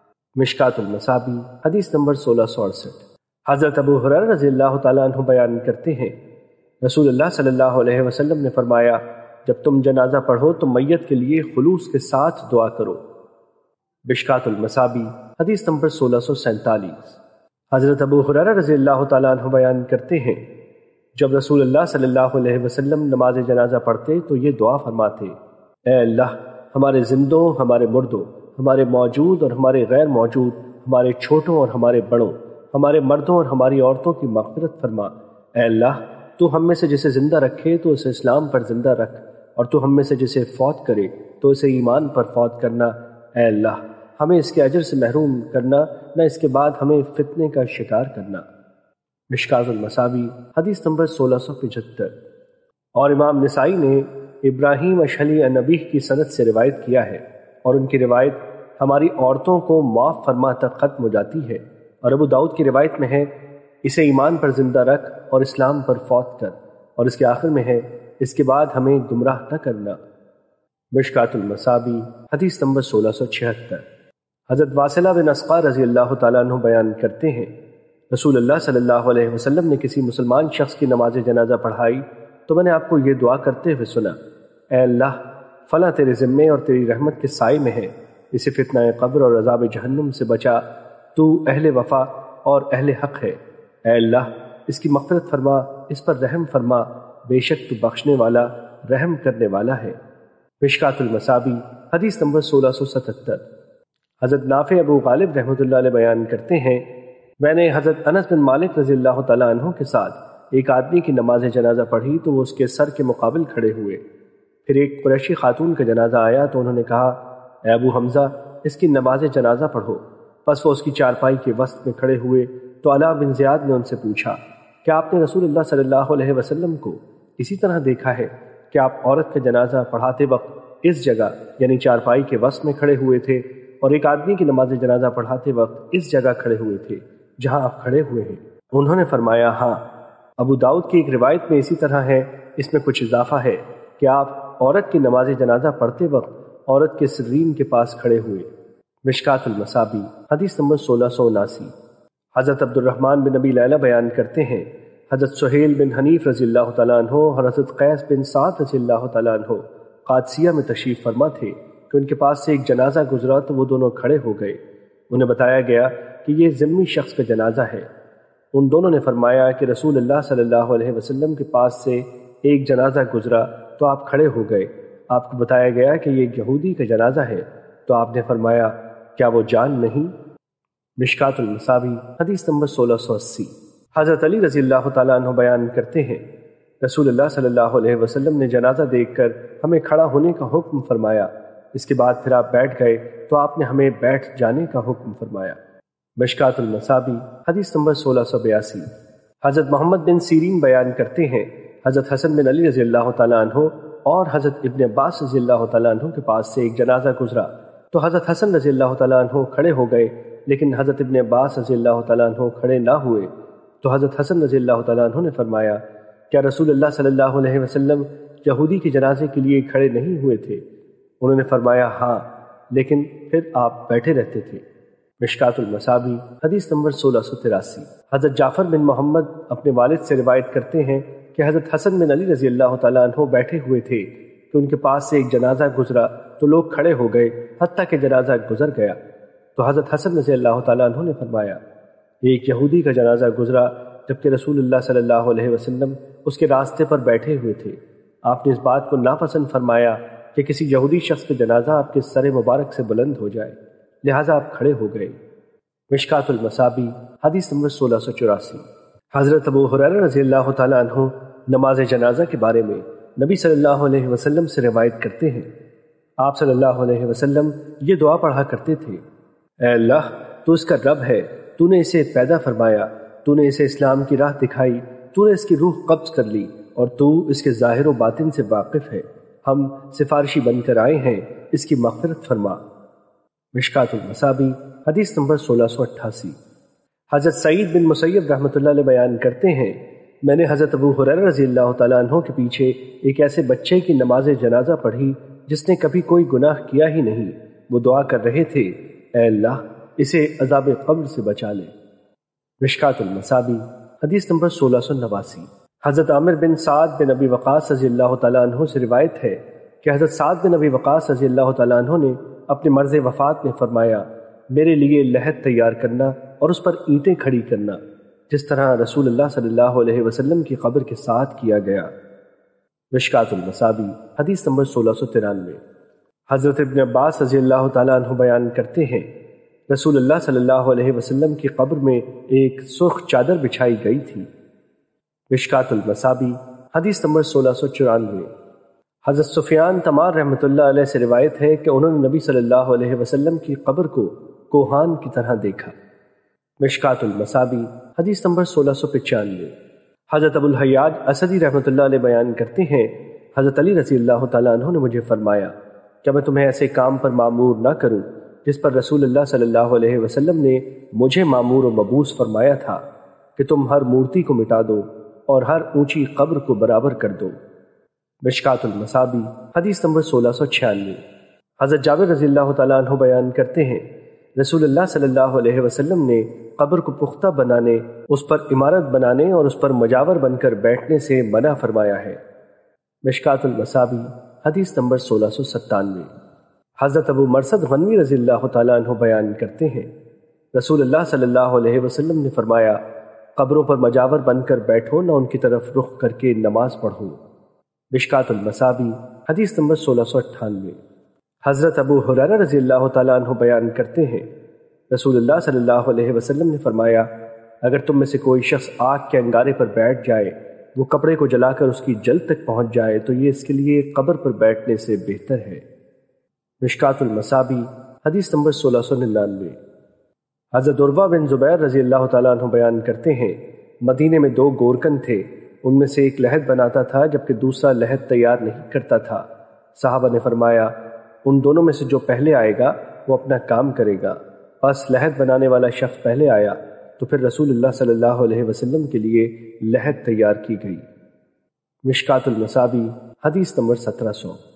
مشکات المصابیح حدیث نمبر سولہ سو اڑسٹھ۔ حضرت ابو ہریرہ رضی اللہ تعالیٰ عنہ بیان کرتے ہیں رسول اللہ صلی اللہ علیہ وسلم نے فرمایا جب تم جنازہ پڑھو تو میت کے لیے خلوص کے ساتھ دعا کرو۔ مشکات المصابیح حدیث نمبر سولہ سو سینتالیس۔ حضرت ابو ہریرہ رضی اللہ تعالیٰ عنہ بیان کرتے ہیں جب رسول اللہ صلی اللہ علیہ وسلم نماز جنازہ پڑھتے تو یہ دعا فرماتے اے اللہ ہمارے زندوں، ہمارے مردوں، ہمارے موجود اور ہمارے غیر موجود، ہمارے چھوٹوں اور ہمارے بڑوں، ہمارے مردوں اور ہماری عورتوں کی مغفرت فرما۔ اے اللہ تو ہم میں سے جسے زندہ رکھے تو اسے اسلام پر زندہ رکھ، اور تو ہم میں سے جسے فوت کرے تو اسے ایمان پر فوت کرنا۔ اے اللہ ہمیں اس کے اجر سے محروم کرنا، نہ اس کے بعد ہمیں فتنے کا شکار کرنا۔ مشکاۃ المصابیح حدیث نمبر سولہ سو پچہتر۔ اور امام نسائی نے ابراہیم اشہلی عن ابیہ کی سند سے روایت کیا ہے، اور ان کی روایت ہماری عورتوں کو معاف فرما تک ختم ہو جاتی ہے، اور ابو داؤد کی روایت میں ہے اسے ایمان پر زندہ رکھ اور اسلام پر فوت کر، اور اس کے آخر میں ہے اس کے بعد ہمیں گمراہ نہ کرنا۔ مشکاۃ المصابیح حدیث نمبر سولہ سو چھہتر۔ حضرت واصلہ بن اسقع رضی اللہ تعالیٰ عنہ بیان کرتے ہیں رسول اللہ صلی اللہ علیہ وسلم نے کسی مسلمان شخص کی نماز جنازہ پڑھائی تو میں نے آپ کو یہ دعا کرتے ہوئے سنا، اے اللہ فلاں تیرے ذمے اور تیری رحمت کے سائے میں ہے، اسے فتنہ قبر اور عذاب جہنم سے بچا، تو اہل وفا اور اہل حق ہے۔ اے اللہ اس کی مغفرت فرما، اس پر رحم فرما، بے شک تو بخشنے والا رحم کرنے والا ہے۔ مشکاۃ المصابیح حدیث نمبر سولہ سو ستتر۔ حضرت نافع ابو غالب رحمۃ اللہ علیہ بیان کرتے ہیں میں نے حضرت انس بن مالک رضی اللہ تعالیٰ عنہ کے ساتھ ایک آدمی کی نماز جنازہ پڑھی تو وہ اس کے سر کے مقابل کھڑے ہوئے۔ پھر ایک قریشی خاتون کا جنازہ آیا تو انہوں نے کہا، اے ابو حمزہ اس کی نماز جنازہ پڑھو۔ پس وہ اس کی چارپائی کے وسط میں کھڑے ہوئے تو علاء بن زیاد نے ان سے پوچھا، کیا آپ نے رسول اللہ صلی اللہ علیہ وسلم کو اسی طرح دیکھا ہے کہ آپ عورت کا جنازہ پڑھاتے وقت اس جگہ یعنی چارپائی کے وسط میں کھڑے ہوئے تھے، اور ایک آدمی کی نماز جنازہ پڑھاتے وقت اس جگہ کھڑے ہوئے تھے جہاں آپ کھڑے ہوئے ہیں؟ انہوں نے فرمایا، ہاں۔ ابو داؤد کی ایک روایت میں اسی طرح ہے، اس میں کچھ اضافہ ہے کہ آپ عورت کی نماز جنازہ پڑھتے وقت عورت کے سرین کے پاس کھڑے ہوئے۔ مشکاۃ المصابیح حدیث نمبر سولہ سو اناسی۔ حضرت عبد الرحمن بن ابی لیلہ بیان کرتے ہیں حضرت سہیل بن حنیف رضی اللہ تعالیٰ عنہ اور حضرت قیس بن سعد رضی اللہ تعالیٰ عنہ قادسیہ میں تشریف فرما تھے کہ ان کے پاس سے ایک جنازہ گزرا تو وہ دونوں کھڑے ہو گئے۔ انہیں بتایا گیا کہ یہ ذمی شخص کا جنازہ ہے۔ ان دونوں نے فرمایا کہ رسول اللہ صلی اللہ علیہ وسلم کے پاس سے ایک جنازہ گزرا تو آپ کھڑے ہو گئے۔ آپ کو بتایا گیا کہ یہ یہودی کا جنازہ ہے تو آپ نے فرمایا، کیا وہ جان نہیں؟ مشکاۃ المصابیح حدیث نمبر سولہ سو اسی۔ حضرت علی رضی اللہ تعالیٰ عنہ بیان کرتے ہیں رسول اللہ صلی اللہ علیہ وسلم نے جنازہ دیکھ کر ہمیں کھڑا ہونے کا حکم فرمایا، اس کے بعد پھر آپ بیٹھ گئے تو آپ نے ہمیں بیٹھ جانے کا حکم فرمایا۔ مشکاۃ المصابیح حدیث نمبر سولہ سو بیاسی۔ حضرت محمد بن سیرین بیان کرتے ہیں حضرت حسن بن علی رضی اللہ تعالیٰ عنہ اور حضرت ابن عباس رضی اللہ تعالیٰ عنہ کے پاس سے ایک جنازہ گزرا تو حضرت حسن رضی اللہ تعالیٰ عنہ کھڑے ہو گئے، لیکن حضرت ابن عباس رضی اللہ تعالیٰ عنہ کھڑے نہ ہوئے تو حضرت حسن رضی اللہ تعالیٰ عنہ نے فرمایا، کیا رسول اللہ صلی اللہ علیہ وسلم یہودی کے جنازے کے لیے کھڑے نہیں ہوئے تھے؟ انہوں نے فرمایا، ہاں، لیکن پھر آپ بیٹھے رہتے تھے۔ مشکاۃ المصابیح حدیث نمبر سولہ سو تراسی۔ حضرت جعفر بن محمد اپنے والد سے روایت کرتے ہیں کہ حضرت حسن بن علی رضی اللہ تعالیٰ عنہ بیٹھے ہوئے تھے کہ ان کے پاس سے ایک جنازہ گزرا تو لوگ کھڑے ہو گئے حتیٰ کہ جنازہ گزر گیا تو حضرت حسن رضی اللہ تعالیٰ عنہ نے فرمایا، ایک یہودی کا جنازہ گزرا جبکہ رسول اللہ صلی اللہ علیہ وسلم اس کے راستے پر بیٹھے ہوئے تھے۔ آپ نے اس بات کو ناپسند فرمایا کہ کسی یہودی شخص کا جنازہ آپ کے سر مبارک سے بلند ہو جائے، لہٰذا آپ کھڑے ہو گئے۔ مشکاۃ المصابیح حدیث نمبر سولہ سو چوراسی۔ حضرت ابو ہریرہ رضی اللہ تعالیٰ عنہ نماز جنازہ کے بارے میں نبی صلی اللہ علیہ وسلم سے روایت کرتے ہیں آپ صلی اللہ علیہ وسلم یہ دعا پڑھا کرتے تھے، اے اللہ تو اس کا رب ہے، تو نے اسے پیدا فرمایا، تو نے اسے اسلام کی راہ دکھائی، تو نے اس کی روح قبض کر لی اور تو اس کے ظاہر و باطن سے واقف ہے، ہم سفارشی بن کر آئے ہیں، اس کی مغفرت فرما۔ مشکاۃ المصابیح حدیث نمبر سولہ سو اٹھاسی۔ حضرت سعید بن مسیب رحمۃ اللہ علیہ بیان کرتے ہیں میں نے حضرت ابو ہریرہ رضی اللہ تعالیٰ عنہ کے پیچھے ایک ایسے بچے کی نماز جنازہ پڑھی جس نے کبھی کوئی گناہ کیا ہی نہیں، وہ دعا کر رہے تھے، اے اللہ اسے عذاب قبر سے بچا لے۔ مشکاۃ المصابیح حدیث نمبر سولہ سو نواسی۔ حضرت عامر بن سعد بن ابی وقاص رضی اللہ تعالیٰ عنہ سے روایت ہے کہ حضرت سعد بن ابی وقاص رضی اللہ تعالیٰ عنہ نے اپنے مرض وفات میں فرمایا، میرے لیے لحد تیار کرنا اور اس پر اینٹیں کھڑی کرنا، جس طرح رسول اللہ صلی اللہ علیہ وسلم کی قبر کے ساتھ کیا گیا۔ مشکاۃ المصابیح حدیث نمبر سولہ سو ترانوے۔ حضرت ابن عباس رضی اللہ تعالیٰ عنہ بیان کرتے ہیں رسول اللہ صلی اللہ علیہ وسلم کی قبر میں ایک سرخ چادر بچھائی گئی تھی۔ مشکات المصابی حدیث نمبر سولہ سو چورانوے۔ حضرت سفیان تمار رحمۃ اللہ علیہ سے روایت ہے کہ انہوں نے نبی صلی اللہ علیہ وسلم کی قبر کو کوہان کی طرح دیکھا۔ مشکات المصابی حدیث نمبر سولہ سو پچانوے۔ حضرت ابو الحیاج اسدی رحمۃ اللہ علیہ بیان کرتے ہیں، حضرت علی رضی اللہ تعالیٰ عنہ نے مجھے فرمایا، کیا میں تمہیں ایسے کام پر معمور نہ کروں جس پر رسول اللہ صلی اللہ علیہ وسلم نے مجھے معمور و مبعوث فرمایا تھا کہ تم ہر مورتی کو مٹا دو اور ہر اونچی قبر کو برابر کر دو۔ مشکات المصابی حدیث نمبر سولہ سو چھیانوے۔ حضرت جابر رضی اللہ تعالیٰ عنہ بیان کرتے ہیں، رسول اللہ صلی اللہ علیہ وسلم نے قبر کو پختہ بنانے، اس پر عمارت بنانے اور اس پر مجاور بن کر بیٹھنے سے منع فرمایا ہے۔ مشکات المصابی حدیث نمبر سولہ سو ستانوے۔ حضرت ابو مرثد غنوی رضی اللہ تعالیٰ عنہ بیان کرتے ہیں، رسول اللہ صلی اللہ علیہ وسلم نے فرمایا، قبروں پر مجاور بن کر بیٹھو نہ ان کی طرف رخ کر کے نماز پڑھو۔ مشکات المصابی حدیث نمبر سولہ سو اٹھانوے۔ حضرت ابو ہریرہ رضی اللہ تعالیٰ عنہ بیان کرتے ہیں، رسول اللہ صلی اللہ علیہ وسلم نے فرمایا، اگر تم میں سے کوئی شخص آگ کے انگارے پر بیٹھ جائے، وہ کپڑے کو جلا کر اس کی جلد تک پہنچ جائے تو یہ اس کے لیے قبر پر بیٹھنے سے بہتر ہے۔ مشکات المصابی حدیث نمبر سولہ سو ننانوے۔ حضرت عروہ بن زبیر رضی اللہ تعالیٰ عنہ بیان کرتے ہیں، مدینے میں دو گورکن تھے، ان میں سے ایک لحد بناتا تھا جبکہ دوسرا لحد تیار نہیں کرتا تھا۔ صحابہ نے فرمایا، ان دونوں میں سے جو پہلے آئے گا وہ اپنا کام کرے گا۔ پس لحد بنانے والا شخص پہلے آیا تو پھر رسول اللہ صلی اللہ علیہ وسلم کے لیے لحد تیار کی گئی۔ مشکات المصابی حدیث نمبر سترہ سو۔